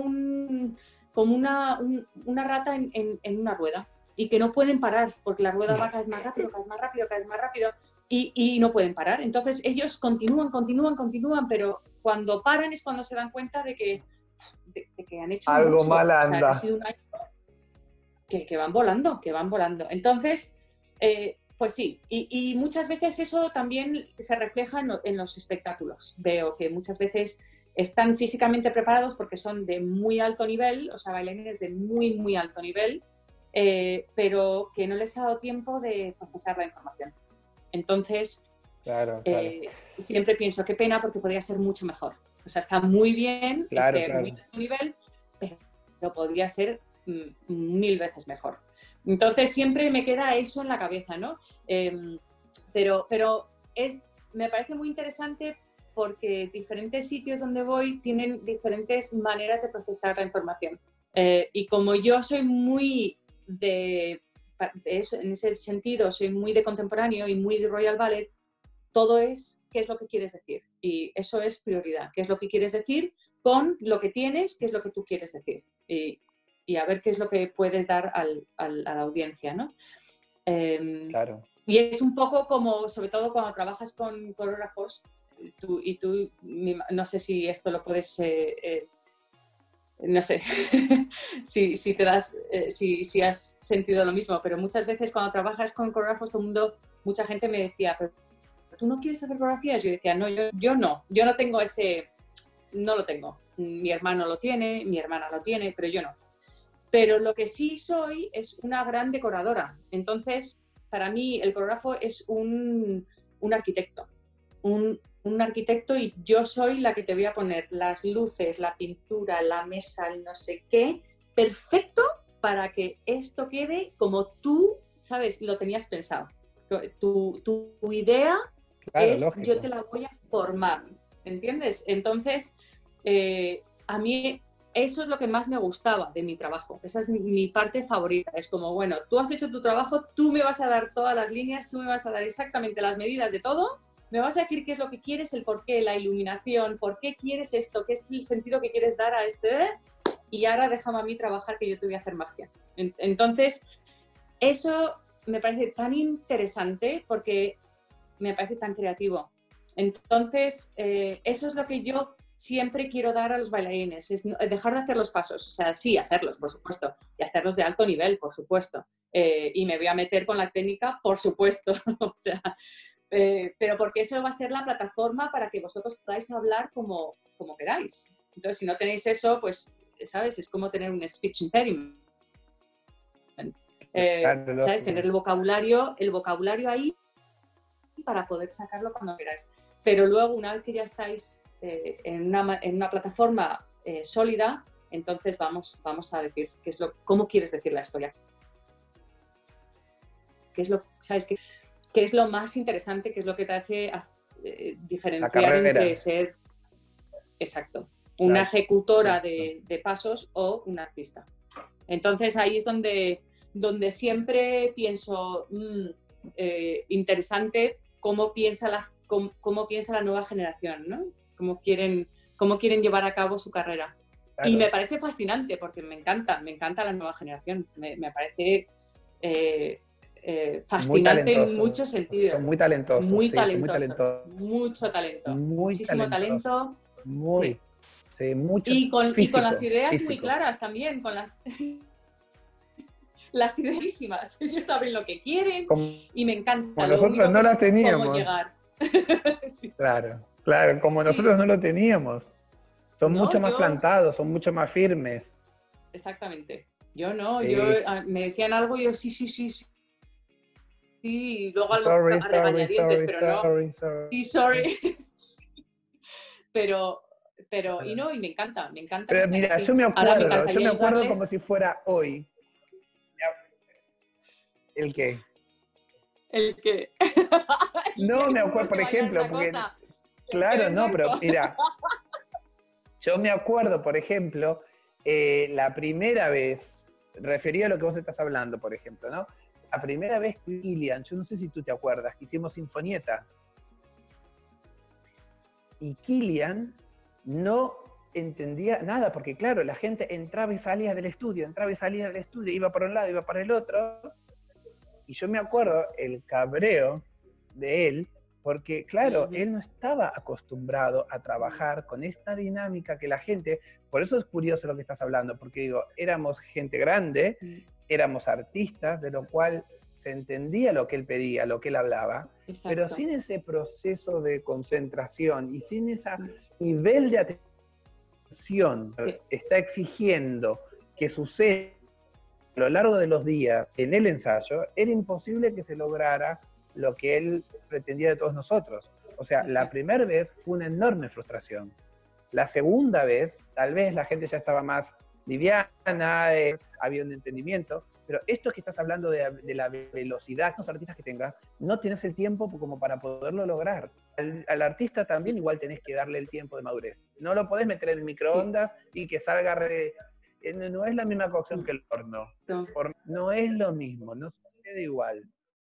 una rata en una rueda y que no pueden parar porque la rueda va cada vez más rápido, cada vez más rápido, cada vez más rápido. y no pueden parar. Entonces ellos continúan, pero cuando paran es cuando se dan cuenta de que han hecho algo mucho. mal O sea, anda. ha sido un año que van volando, que van volando. Entonces, pues sí, y muchas veces eso también se refleja en los espectáculos. Veo que muchas veces están físicamente preparados porque son de muy alto nivel, o sea, bailarines de muy, muy alto nivel, pero que no les ha dado tiempo de procesar la información. Entonces, Claro. siempre pienso, qué pena, porque podría ser mucho mejor. O sea, está muy bien, Claro. muy alto nivel, pero podría ser 1000 veces mejor. Entonces siempre me queda eso en la cabeza, ¿no? Pero me parece muy interesante porque diferentes sitios donde voy tienen diferentes maneras de procesar la información. Y como yo soy muy de eso, en ese sentido, soy muy de contemporáneo y muy de Royal Ballet, todo es qué es lo que quieres decir. Y eso es prioridad. ¿Qué es lo que quieres decir con lo que tienes? ¿Qué es lo que tú quieres decir? Y a ver qué es lo que puedes dar a la audiencia, ¿no? Claro. Y es un poco como, sobre todo cuando trabajas con coreógrafos, tú, no sé si esto lo puedes, no sé, si te das, si has sentido lo mismo, pero muchas veces cuando trabajas con coreógrafos, mucha gente me decía, pero ¿tú no quieres hacer coreografías? Yo decía, no, yo no tengo ese, no lo tengo. Mi hermano lo tiene, mi hermana lo tiene, pero yo no. Pero lo que sí soy es una gran decoradora. Entonces, para mí el coreógrafo es un arquitecto. Un arquitecto, y yo soy la que te voy a poner las luces, la pintura, la mesa, el no sé qué, perfecto para que esto quede como tú, ¿sabes? Lo tenías pensado. Tu idea Claro, es, lógico. yo te la voy a formar, ¿entiendes? Entonces, a mí eso es lo que más me gustaba de mi trabajo. Esa es mi parte favorita. Es como, bueno, tú has hecho tu trabajo, tú me vas a dar todas las líneas, tú me vas a dar exactamente las medidas de todo, me vas a decir qué es lo que quieres, el porqué, la iluminación, por qué quieres esto, qué es el sentido que quieres dar a y ahora déjame a mí trabajar, que yo te voy a hacer magia. Entonces, eso me parece tan interesante porque me parece tan creativo. Entonces, eso es lo que yo siempre quiero dar a los bailarines, es dejar de hacer los pasos, o sea, sí, hacerlos, por supuesto, y hacerlos de alto nivel, por supuesto, y me voy a meter con la técnica, por supuesto, o sea, pero porque eso va a ser la plataforma para que vosotros podáis hablar como queráis. Entonces, si no tenéis eso, pues, ¿sabes? Es como tener un speech impediment. Claro, ¿Sabes? Tener el vocabulario ahí para poder sacarlo cuando queráis. Pero luego, una vez que ya estáis en una plataforma sólida, entonces vamos a decir cómo quieres decir la historia. ¿Sabes? ¿Qué es lo más interesante? ¿Qué es lo que te hace diferenciar entre ser, exacto, una ejecutora de pasos o un artista? Entonces ahí es donde siempre pienso, interesante cómo piensa la nueva generación, ¿no? Cómo quieren llevar a cabo su carrera. Claro. Y me parece fascinante porque me encanta la nueva generación. Me parece fascinante en muchos sentidos. Son muy talentosos. Muy sí, talentosos. Mucho talento. Muchísimo talento. Muy. Sí, mucho. Y con las ideas físico. muy claras también, con las ideísimas. Ellos saben lo que quieren y me encanta. Como nosotros no las teníamos. Cómo llegar. Sí. Claro, como nosotros no lo teníamos. Son mucho más plantados, son mucho más firmes. Exactamente. Yo no, me decían algo y yo sí. Sí, y luego a regañadientes, pero no. Sí, sorry. pero y no, y me encanta. Pero mira, yo me acuerdo como si fuera hoy. ¿El qué? ¿El qué? No, me acuerdo, por ejemplo, porque... Claro, no, pero mira, yo me acuerdo, por ejemplo, la primera vez, referido a lo que vos estás hablando, por ejemplo, ¿no? La primera vez que Kilian, yo no sé si tú te acuerdas, que hicimos Sinfonieta. Y Kilian no entendía nada, porque claro, la gente entraba y salía del estudio, iba para un lado, iba para el otro. Y yo me acuerdo el cabreo de él, porque claro, Ujú. él no estaba acostumbrado a trabajar con esta dinámica que la gente, por eso es curioso lo que estás hablando, porque digo, éramos gente grande, éramos artistas, de lo cual se entendía lo que él pedía, lo que él hablaba, pero Exacto. sin ese proceso de concentración y sin ese nivel de atención Sí. está exigiendo que suceda a lo largo de los días en el ensayo, era imposible que se lograra lo que él pretendía de todos nosotros. O sea, la Exacto. primera vez fue una enorme frustración. La segunda vez, tal vez la gente ya estaba más liviana, había un entendimiento, pero esto que estás hablando de la velocidad que los artistas que tengas, no tienes el tiempo como para poderlo lograr. Al artista también igual tenés que darle el tiempo de madurez. No lo podés meter en el Sí. microondas y que salga no es la misma cocción que el horno. No. No es lo mismo, no sucede igual.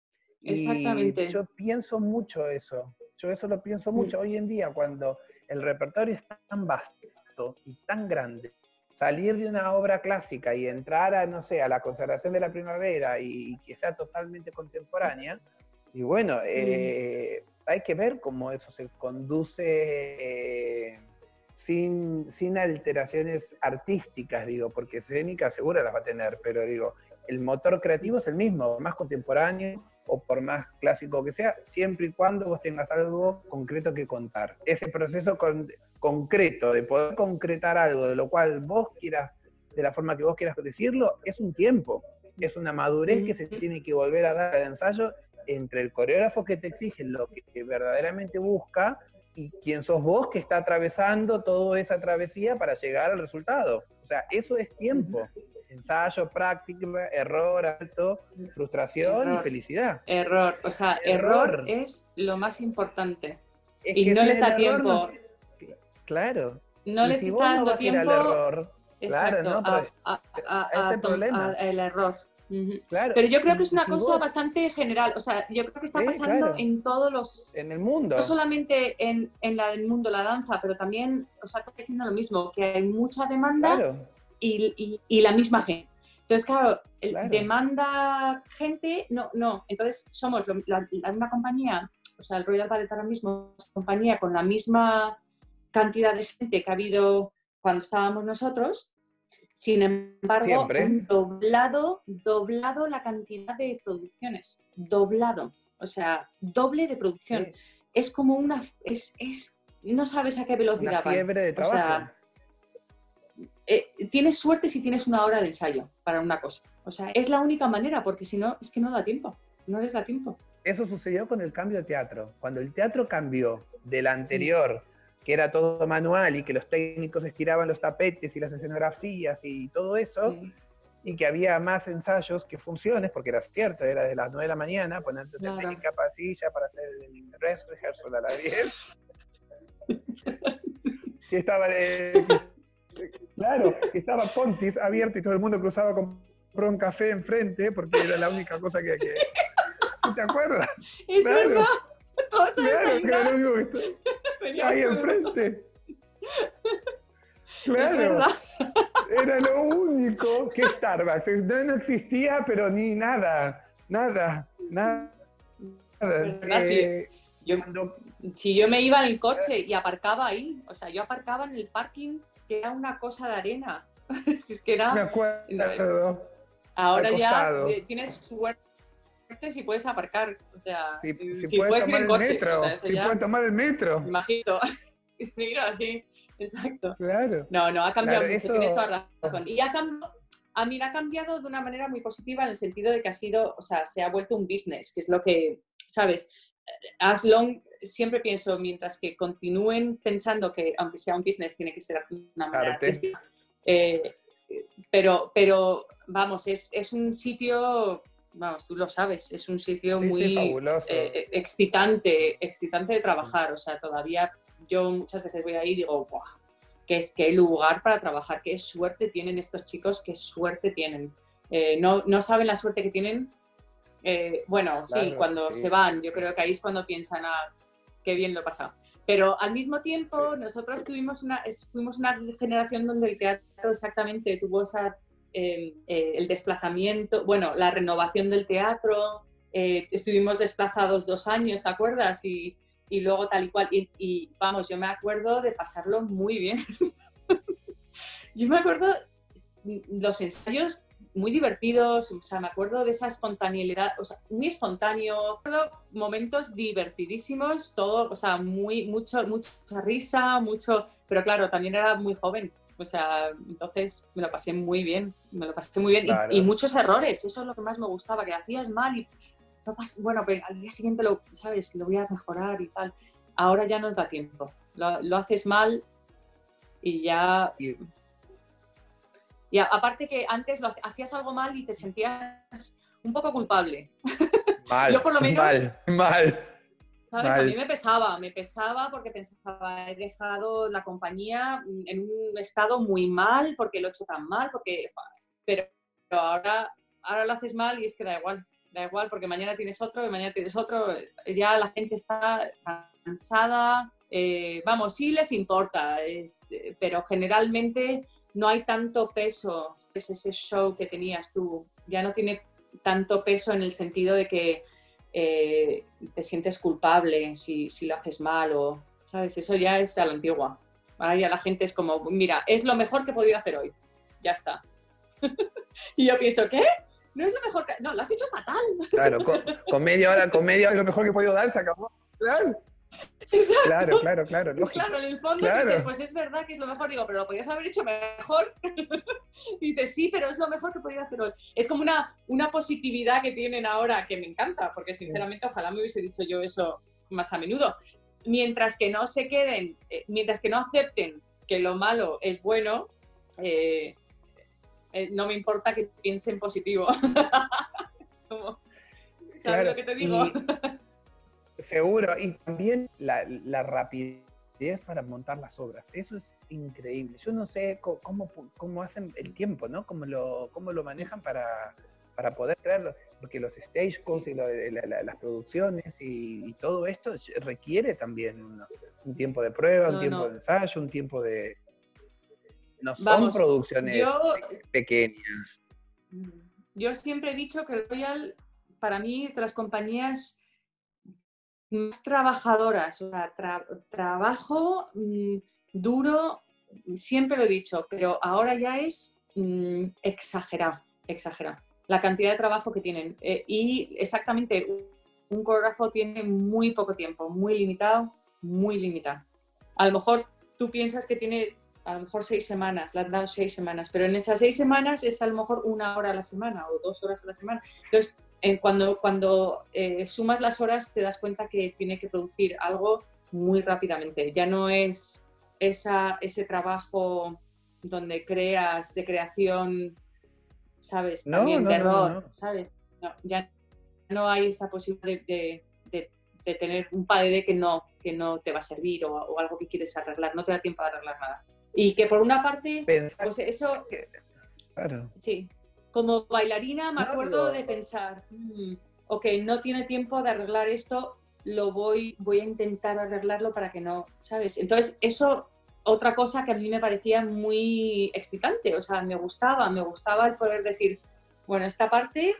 Y Exactamente. yo pienso mucho eso. Yo eso lo pienso mucho hoy en día cuando el repertorio es tan vasto y tan grande. Salir de una obra clásica y entrar a, no sé, a la consagración de la primavera y que sea totalmente contemporánea. Y bueno, hay que ver cómo eso se conduce sin alteraciones artísticas, digo, porque escénica seguro las va a tener, pero digo, el motor creativo es el mismo, más contemporáneo o por más clásico que sea, siempre y cuando vos tengas algo concreto que contar. Ese proceso concreto de poder concretar algo de lo cual vos quieras, de la forma que vos quieras decirlo, es un tiempo, es una madurez que se tiene que volver a dar al ensayo entre el coreógrafo que te exige lo que verdaderamente busca y quién sos vos que está atravesando toda esa travesía para llegar al resultado. O sea, eso es tiempo. Ensayo, práctica, error, alto, frustración y felicidad. Error. O sea, error es lo más importante. Es Y que no sin les el da error tiempo. claro. No Y les si está vos no dando vas a ir al tiempo, error, claro, exacto, no, pero este problema. el error. Claro, Pero yo creo que es una si cosa vos, bastante general. O sea, yo creo que está pasando claro, en todos los, en el no mundo, solamente en el mundo de la danza, pero también, o sea, estoy diciendo lo mismo, que hay mucha demanda claro, y la misma gente. Entonces, claro, claro, demanda gente, no. Entonces, somos una compañía, o sea, el Royal Ballet ahora mismo es una compañía con la misma cantidad de gente que ha habido cuando estábamos nosotros. Sin embargo, siempre. han doblado la cantidad de producciones. Doblado. O sea, doble de producción. Sí, Es como no sabes a qué una velocidad van. fiebre de O trabajo. sea, tienes suerte si tienes una hora de ensayo para una cosa. O sea, es la única manera, porque si no, es que no da tiempo. No les da tiempo. Eso sucedió con el cambio de teatro. Cuando el teatro cambió del Sí. anterior, que era todo manual y que los técnicos estiraban los tapetes y las escenografías y todo eso, Sí, y que había más ensayos que funciones, porque era cierto, era de las 9 de la mañana, ponerte claro. técnica pasilla para hacer el dress rehearsal a las 10. Que estaba, claro, que estaba Pontis abierto y todo el mundo cruzaba con un café enfrente, porque era la única cosa que ¿te acuerdas? Es Claro, verdad. Todos a claro, que era desayunar. lo único que Veníamos ahí con enfrente. Es Claro, verdad. era lo único que Starbucks. No existía, pero ni nada. Nada. ¿Verdad? Si yo me iba en el coche y aparcaba ahí, o sea, yo aparcaba en el parking, que era una cosa de arena. Si es que Me era. acuerdo. Ahora Al ya costado. tienes suerte si puedes aparcar, o sea, Si si puedes puedes ir tomar en el coche, metro. o sea, eso Si ya, puedes tomar el metro. me imagino. Mira, sí, exacto. Claro. No, ha cambiado Claro, mucho, tienes toda la razón. Y a mí me ha cambiado de una manera muy positiva en el sentido de que ha sido, o sea, se ha vuelto un business, que es lo que, ¿sabes? As long, siempre pienso, mientras que continúen pensando que aunque sea un business tiene que ser de una manera artística, pero vamos, es un sitio, vamos, tú lo sabes, es un sitio sí, muy fabuloso. excitante de trabajar, o sea, todavía yo muchas veces voy ahí y digo, ¡guau! Qué lugar para trabajar, qué suerte tienen estos chicos, qué suerte tienen. No saben la suerte que tienen. Bueno, claro, sí, cuando se van, yo creo que ahí es cuando piensan, qué bien lo he pasado. Pero al mismo tiempo, nosotros fuimos una generación donde el teatro exactamente tuvo el desplazamiento, bueno, la renovación del teatro, estuvimos desplazados 2 años, ¿te acuerdas? Y luego tal y cual. Y vamos, yo me acuerdo de pasarlo muy bien. Yo me acuerdo los ensayos muy divertidos, o sea, me acuerdo de esa espontaneidad, o sea, muy espontáneo, momentos divertidísimos, todo, o sea, mucha risa, pero claro, también era muy joven, o sea, entonces me lo pasé muy bien, Claro. y muchos errores, eso es lo que más me gustaba, que hacías mal y, bueno, pues al día siguiente ¿sabes? Lo voy a mejorar y tal. Ahora ya no da tiempo, lo haces mal y ya... Y aparte que antes hacías algo mal y te sentías un poco culpable. Mal, yo por lo menos, mal. ¿sabes? A mí me pesaba porque pensaba, he dejado la compañía en un estado muy mal, porque lo he hecho tan mal, pero ahora lo haces mal y es que da igual, porque mañana tienes otro, y mañana tienes otro, ya la gente está cansada, vamos, sí les importa, pero generalmente no hay tanto peso, es ese show que tenías tú, ya no tiene tanto peso en el sentido de que te sientes culpable si lo haces mal o, ¿sabes? Eso ya es a la antigua. Ahora ya la gente es como, mira, es lo mejor que he podido hacer hoy. Ya está. Y yo pienso, ¿qué? No es lo mejor que... No, lo has hecho fatal. Claro, con media hora es lo mejor que he podido dar, se acabó. Claro. Exacto. Claro, lógico. Claro, en el fondo Claro. dices, pues es verdad que es lo mejor. Digo, pero lo podías haber hecho mejor. Y dices, sí, pero es lo mejor que he podido hacer hoy. Es como una positividad que tienen ahora que me encanta, porque sinceramente ojalá me hubiese dicho yo eso más a menudo. Mientras que no se queden, mientras que no acepten que lo malo es bueno, no me importa que piensen positivo. Es como, ¿sabes Claro, lo que te digo? Seguro, y también la rapidez para montar las obras, eso es increíble. Yo no sé cómo hacen el tiempo, ¿no? Cómo lo manejan para poder crearlo, porque los stagecodes y las producciones y todo esto requiere también un tiempo de prueba, un tiempo de ensayo, un tiempo de... No son producciones pequeñas. Yo siempre he dicho que Royal, para mí, es de las compañías más trabajadoras, o sea, trabajo duro, siempre lo he dicho, pero ahora ya es exagerado. La cantidad de trabajo que tienen. Y exactamente, un coreógrafo tiene muy poco tiempo, muy limitado. A lo mejor tú piensas que tiene a lo mejor 6 semanas, le han dado 6 semanas, pero en esas 6 semanas es a lo mejor 1 hora a la semana o 2 horas a la semana. Entonces, cuando sumas las horas te das cuenta que tiene que producir algo muy rápidamente. Ya no es ese trabajo donde creas, de creación, ¿sabes? También de error, ¿sabes? No, ya no hay esa posibilidad de tener un padre que no te va a servir o algo que quieres arreglar, no te da tiempo de arreglar nada. Y que por una parte, pues eso... Claro. Sí. Como bailarina me acuerdo de pensar, ok, no tiene tiempo de arreglar esto, voy a intentar arreglarlo para que no, ¿sabes? Entonces, eso, otra cosa que a mí me parecía muy excitante, o sea, me gustaba el poder decir, bueno, esta parte,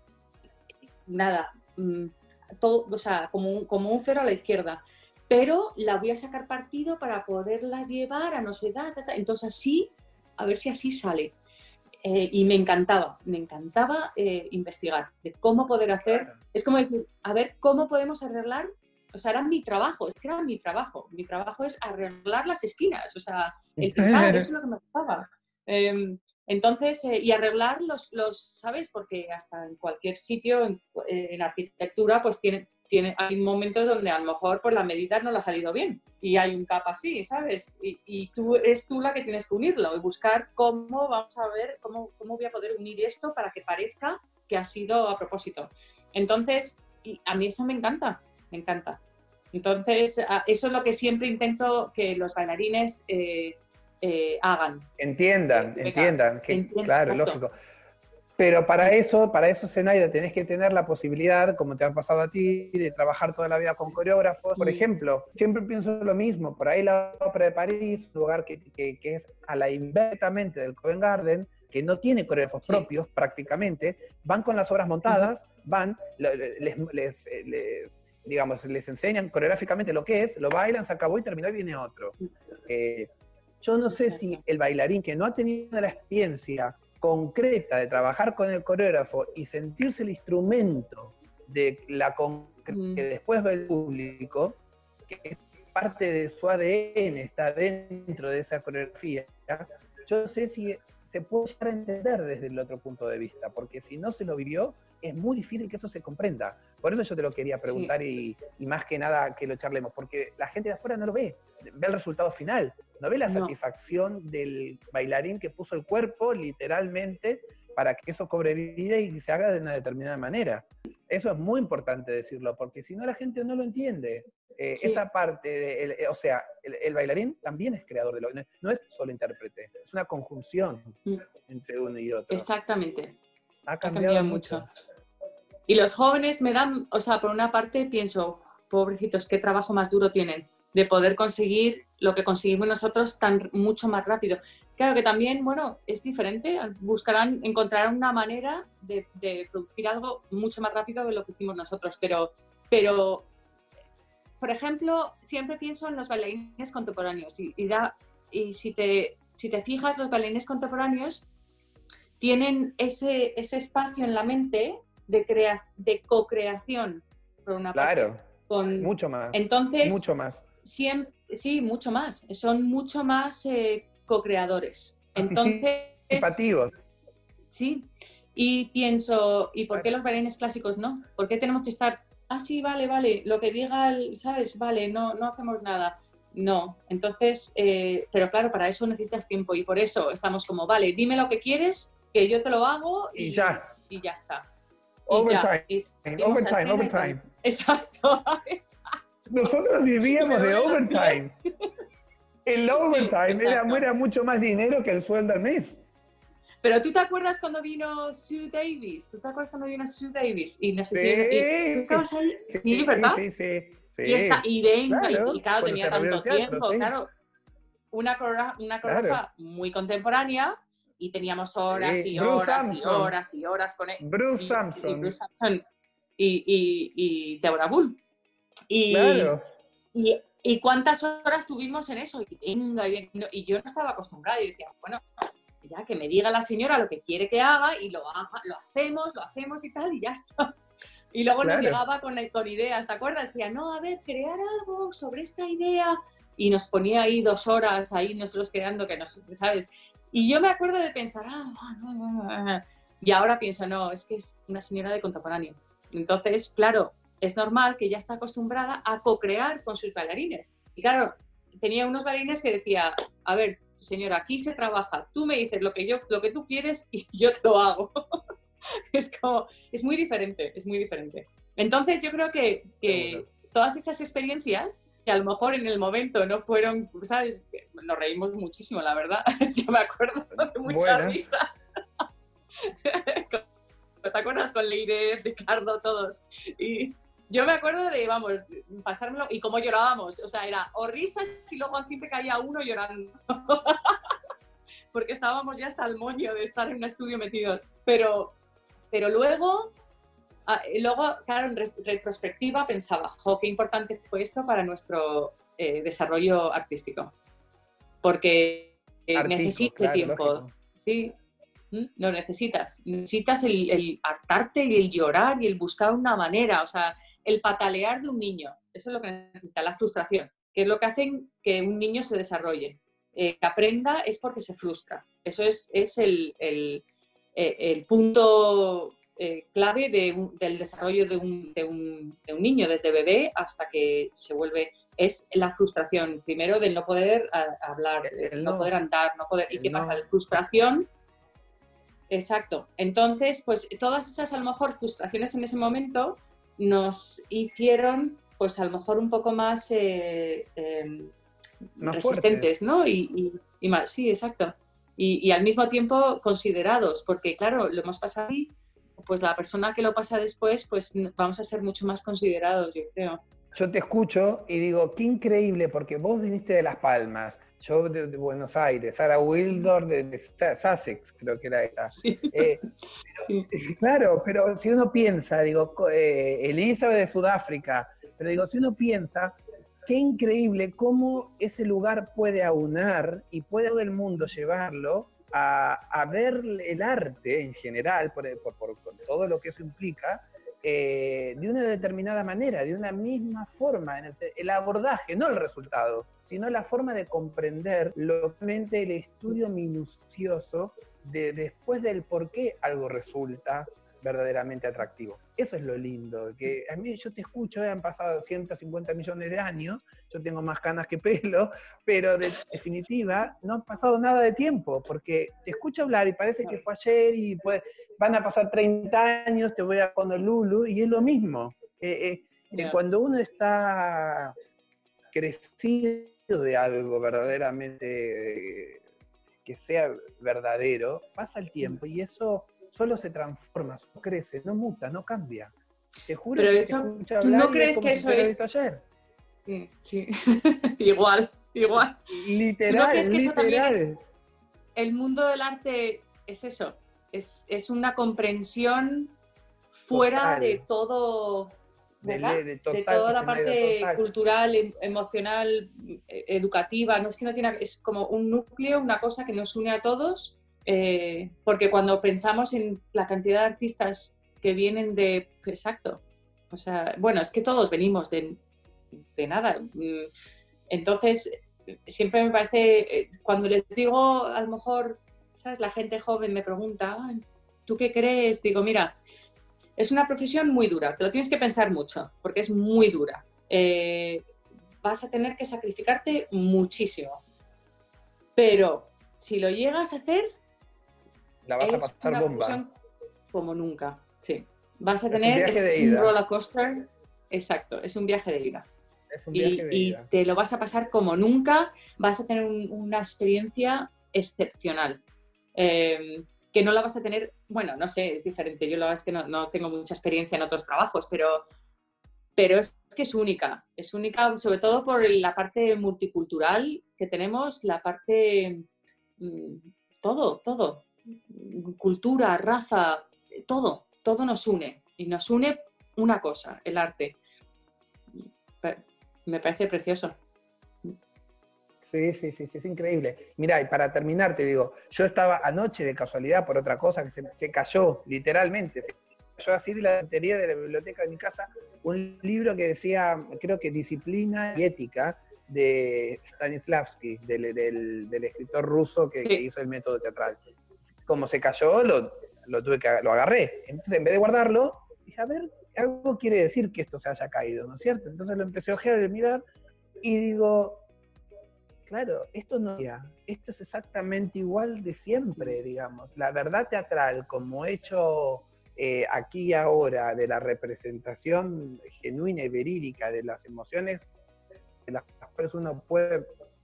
nada, todo, o sea, como un 0 a la izquierda, pero la voy a sacar partido para poderla llevar a no sé, entonces así, a ver si así sale. Y me encantaba investigar de cómo poder hacer, claro. Es como decir, a ver cómo podemos arreglar, o sea, era mi trabajo, mi trabajo es arreglar las esquinas, o sea, el pintado, eso es lo que me gustaba. Entonces, y arreglar los, ¿sabes? Porque hasta en cualquier sitio, en arquitectura, pues hay momentos donde a lo mejor por la medida no le ha salido bien y hay un cap así, ¿sabes? Y eres tú la que tienes que unirlo y buscar vamos a ver cómo voy a poder unir esto para que parezca que ha sido a propósito. Entonces, y a mí eso me encanta. Entonces, eso es lo que siempre intento que los bailarines hagan. Entiendan, claro, exacto. Lógico. Pero para eso, Zenaida, tenés que tener la posibilidad, como te ha pasado a ti, de trabajar toda la vida con coreógrafos. Por ejemplo, siempre pienso lo mismo, por ahí la Ópera de París, un lugar que es a la inversamente del Covent Garden, que no tiene coreógrafos propios prácticamente, van con las obras montadas, van, digamos, les enseñan coreográficamente lo que es, lo bailan, se acabó y terminó y viene otro. Yo no sé si el bailarín que no ha tenido la experiencia concreta de trabajar con el coreógrafo y sentirse el instrumento de que después ve el público, que es parte de su ADN, está dentro de esa coreografía, yo no sé si se puede llegar a entender desde el otro punto de vista, porque si no se lo vivió, es muy difícil que eso se comprenda. Por eso yo te lo quería preguntar y más que nada que lo charlemos, porque la gente de afuera no lo ve el resultado final, no ve la satisfacción del bailarín que puso el cuerpo literalmente para que eso cobre vida y se haga de una determinada manera. Eso es muy importante decirlo, porque si no la gente no lo entiende. Esa parte, o sea, el bailarín también es creador de lo que no es solo intérprete, es una conjunción entre uno y otro. Exactamente. Ha cambiado mucho. Y los jóvenes me dan, o sea, por una parte pienso, pobrecitos, qué trabajo más duro tienen de poder conseguir lo que conseguimos nosotros mucho más rápido. Claro que también, bueno, es diferente, encontrarán una manera de producir algo mucho más rápido de lo que hicimos nosotros, pero por ejemplo, siempre pienso en los bailarines contemporáneos y si te fijas, los bailarines contemporáneos tienen ese espacio en la mente de co-creación, por una parte. Mucho más. Entonces, mucho más. Sí, mucho más. Son mucho más co-creadores. Entonces, participativos. Sí. Y pienso, ¿y por qué los bailarines clásicos no? ¿Por qué tenemos que estar, sí, vale, lo que diga, ¿sabes? Vale, no hacemos nada. No. Entonces, pero claro, para eso necesitas tiempo y por eso estamos como, vale, dime lo que quieres, que yo te lo hago y ya está. Overtime. Exacto. Nosotros vivíamos de overtime. El overtime era mucho más dinero que el sueldo al mes. Pero ¿tú te acuerdas cuando vino Sue Davis? Y no sé quién. ¿Tú estabas ahí? Sí, ¿verdad? Sí. Y claro, tenía tanto tiempo, claro. Una coreógrafa muy contemporánea y teníamos horas y horas con él. Bruce Sampson. Y Deborah Bull. Y cuántas horas tuvimos en eso. Y yo no estaba acostumbrada. Y decía, bueno, ya que me diga la señora lo que quiere que haga y lo hacemos y tal, y ya está. Y luego nos llegaba con ideas, ¿te acuerdas? Decía, no, a ver, crear algo sobre esta idea. Y nos ponía ahí 2 horas, ahí nosotros creando, ¿sabes? Y yo me acuerdo de pensar, y ahora pienso, no, es que es una señora de contemporáneo. Entonces, claro, es normal que ya está acostumbrada a co-crear con sus bailarines. Y claro, tenía unos bailarines que decía, a ver, señora, aquí se trabaja, tú me dices lo que tú quieres y yo te lo hago. Es muy diferente. Entonces yo creo que todas esas experiencias, que a lo mejor en el momento no fueron, ¿sabes? Nos reímos muchísimo, la verdad. Yo me acuerdo de muchas risas. ¿Te acuerdas? Con Leire, Ricardo, todos. Y yo me acuerdo de, vamos, pasármelo y cómo llorábamos. O sea, era o risas y luego siempre caía uno llorando. Porque estábamos ya hasta el moño de estar en un estudio metidos. Pero luego, claro, en retrospectiva pensaba, qué importante fue esto para nuestro desarrollo artístico. Porque necesitas tiempo. Lógico. Sí. Lo necesitas el hartarte y el llorar y el buscar una manera, o sea, el patalear de un niño, eso es lo que necesita, la frustración, que es lo que hace que un niño se desarrolle, que aprenda es porque se frustra, eso es el punto clave del desarrollo de un niño, desde bebé hasta que se vuelve, es la frustración, primero del no poder hablar, no poder andar, ¿y qué pasa? La frustración. Exacto. Entonces, pues todas esas a lo mejor frustraciones en ese momento nos hicieron, pues a lo mejor un poco más resistentes, fuertes. ¿No? Y más, sí, exacto. y al mismo tiempo considerados, porque claro, lo hemos pasado ahí, pues la persona que lo pasa después, pues vamos a ser mucho más considerados, yo creo. Yo te escucho y digo, qué increíble, porque vos viniste de Las Palmas, yo de Buenos Aires, Sarah Wildor de Sussex, creo que era esa. Sí. Sí. Claro, pero si uno piensa, digo, Elizabeth de Sudáfrica, pero digo, si uno piensa, qué increíble cómo ese lugar puede aunar y puede todo el mundo llevarlo a ver el arte en general, por todo lo que eso implica, de una determinada manera, de una misma forma, el abordaje, no el resultado, sino la forma de comprender localmente el estudio minucioso después del por qué algo resulta verdaderamente atractivo. Eso es lo lindo, que a mí yo te escucho, han pasado 150 millones de años, yo tengo más canas que pelo, pero de definitiva no ha pasado nada de tiempo, porque te escucho hablar y parece que fue ayer y pues, van a pasar 30 años, te voy a Honolulu y es lo mismo. Cuando uno está crecido de algo verdaderamente que sea verdadero, pasa el tiempo y eso solo se transforma, crece, no muta, no cambia. Te juro. Pero que eso, ¿tú no crees que eso es? Ayer. Sí, sí. igual. Literal, ¿Tú no crees que literal. eso también es el mundo del arte? Es eso, es una comprensión fuera total. De todo, ¿verdad? De toda la parte cultural, emocional, educativa. No es que no tiene, es como un núcleo, una cosa que nos une a todos. Porque cuando pensamos en la cantidad de artistas que vienen de... Exacto. O sea, bueno, es que todos venimos de nada. Entonces, siempre me parece... Cuando les digo, a lo mejor, ¿sabes? La gente joven me pregunta, ¿tú qué crees? Digo, mira, es una profesión muy dura. Te lo tienes que pensar mucho, porque es muy dura. Vas a tener que sacrificarte muchísimo. Pero si lo llegas a hacer... La vas a pasar una bomba. Como nunca, sí. Vas a tener un roller coaster, exacto, es un viaje de ida. Es un viaje de ida. Y te lo vas a pasar como nunca, vas a tener una experiencia excepcional. Que no la vas a tener, bueno, no sé, es diferente. Yo la verdad es que no tengo mucha experiencia en otros trabajos, pero es que es única sobre todo por la parte multicultural que tenemos, la parte... todo. Cultura, raza, todo nos une. Y nos une una cosa, el arte. Me parece precioso. Sí, es increíble. Mirá, y para terminar te digo, yo estaba anoche de casualidad por otra cosa que se cayó, literalmente, se cayó así de la estantería de la biblioteca de mi casa, un libro que decía, creo que Disciplina y Ética, de Stanislavski, del escritor ruso que hizo el método teatral. Como se cayó, lo agarré. Entonces, en vez de guardarlo, dije, a ver, algo quiere decir que esto se haya caído, ¿no es cierto? Entonces lo empecé a ojear y mirar, y digo, claro, esto es exactamente igual de siempre, digamos. La verdad teatral, como hecho aquí y ahora, de la representación genuina y verídica de las emociones, de las cuales uno puede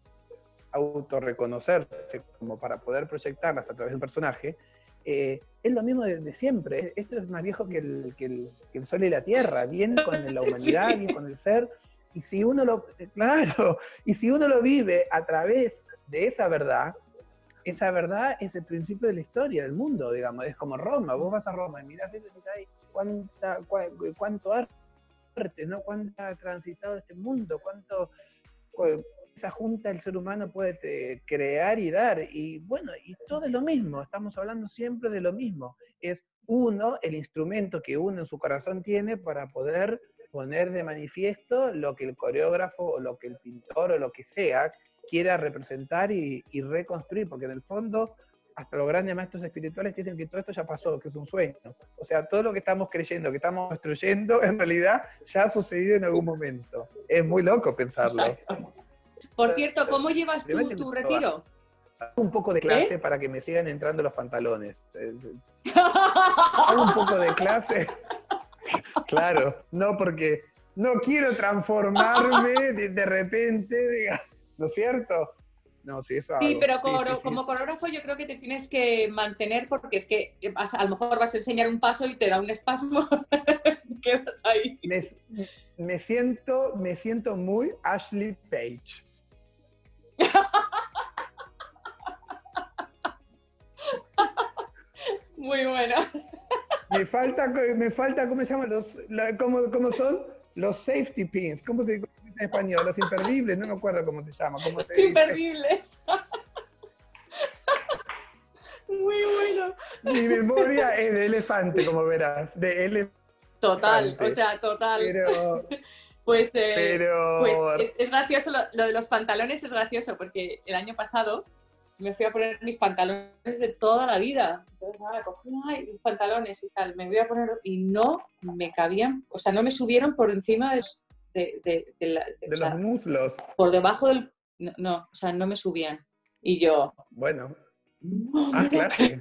autorreconocerse como para poder proyectarlas a través del personaje, es lo mismo de siempre. Esto es más viejo que el sol y la tierra, viene con la humanidad, sí. Viene con el ser, y si uno lo vive a través de esa verdad es el principio de la historia del mundo, digamos. Es como Roma, vos vas a Roma y mirás eso y decís, cuánto arte, ¿no? Cuánto ha transitado este mundo, esa junta el ser humano puede crear y dar, y bueno, y todo es lo mismo, estamos hablando siempre de lo mismo, es uno, el instrumento que uno en su corazón tiene para poder poner de manifiesto lo que el coreógrafo o lo que el pintor o lo que sea quiera representar y reconstruir, porque en el fondo hasta los grandes maestros espirituales dicen que todo esto ya pasó, que es un sueño. O sea, todo lo que estamos creyendo, que estamos construyendo, en realidad ya ha sucedido en algún momento. Es muy loco pensarlo. Exacto. Por cierto, ¿cómo llevas tu retiro? Un poco de clase para que me sigan entrando los pantalones. Hago un poco de clase. Claro, no porque no quiero transformarme de repente, ¿no es cierto? No, sí, eso Sí, hago. pero Sí. como coreógrafo yo creo que te tienes que mantener porque es que a lo mejor vas a enseñar un paso y te da un espasmo y quedas ahí. Me siento muy Ashley Page. Muy bueno. Me falta, ¿cómo se llama? ¿Cómo son? Los safety pins. ¿Cómo se dice en español? Los imperdibles, no me acuerdo cómo se llama. ¿Cómo se Los dice? imperdibles. Muy bueno. Mi memoria es de elefante, como verás. De elefante. Total, o sea, total. Pues es gracioso, lo de los pantalones es gracioso porque el año pasado me fui a poner mis pantalones de toda la vida. Entonces, cogí mis pantalones y tal, me voy a poner y no me cabían, o sea, no me subieron por encima de los muslos. Por debajo del... No, o sea, no me subían. Y yo... Bueno. No me lo creo.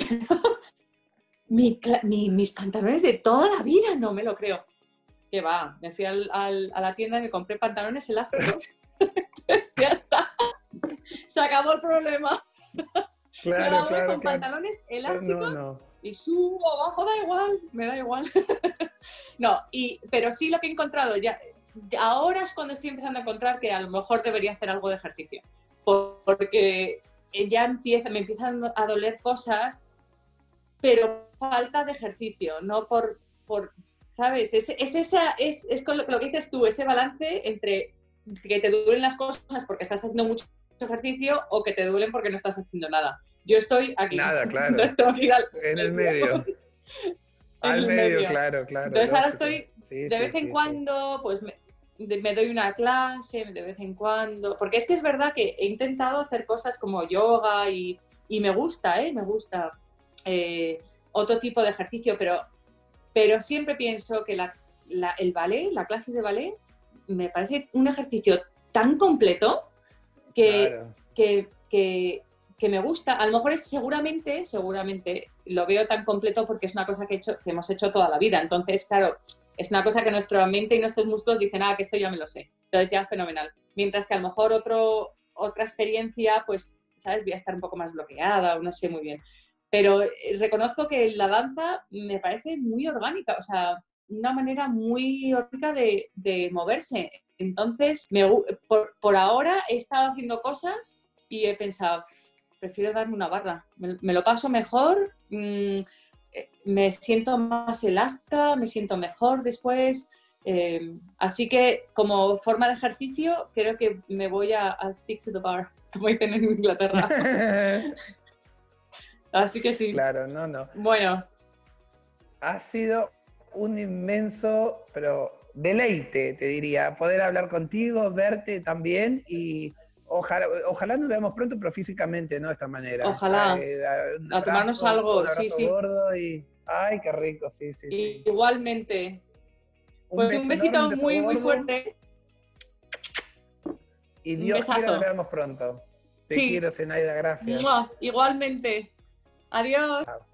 Mis pantalones de toda la vida, no me lo creo. Que va, me fui a la tienda y me compré pantalones elásticos. Entonces ya está. Se acabó el problema. Claro, con pantalones elásticos y subo abajo, da igual, me da igual. No, pero sí lo que he encontrado ya, ahora es cuando estoy empezando a encontrar que a lo mejor debería hacer algo de ejercicio. Porque ya me empiezan a doler cosas, pero falta de ejercicio, no por ¿sabes? Es con lo que dices tú, ese balance entre que te duelen las cosas porque estás haciendo mucho ejercicio o que te duelen porque no estás haciendo nada. Yo estoy aquí. Nada, claro. Entonces tengo que ir en el medio. Al medio, claro. Entonces ahora estoy, de vez en cuando, pues me doy una clase, de vez en cuando, porque es que es verdad que he intentado hacer cosas como yoga y me gusta, me gusta otro tipo de ejercicio, pero siempre pienso que el ballet, la clase de ballet, me parece un ejercicio tan completo que me gusta. A lo mejor seguramente lo veo tan completo porque es una cosa que hemos hecho toda la vida. Entonces, claro, es una cosa que nuestra mente y nuestros músculos dicen, que esto ya me lo sé. Entonces ya fenomenal. Mientras que a lo mejor otra experiencia, pues, ¿sabes? Voy a estar un poco más bloqueada o no sé muy bien. Pero reconozco que la danza me parece muy orgánica, o sea, una manera muy orgánica de moverse. Entonces, por ahora he estado haciendo cosas y he pensado, prefiero darme una barra. Me lo paso mejor, me siento más elástica, me siento mejor después. Así que como forma de ejercicio creo que me voy a stick to the bar, como dicen en Inglaterra. Así que sí. Claro, no. Bueno. Ha sido un inmenso, pero deleite, te diría, poder hablar contigo, verte también y ojalá nos veamos pronto, pero físicamente, ¿no? De esta manera. Ojalá. A tomarnos algo, un abrazo gordo y... Ay, qué rico, sí. Igualmente. Pues un besito muy, muy fuerte. Y Dios quiera nos veamos pronto. Te quiero, Zenaida, gracias. Igualmente. Adiós. Chao.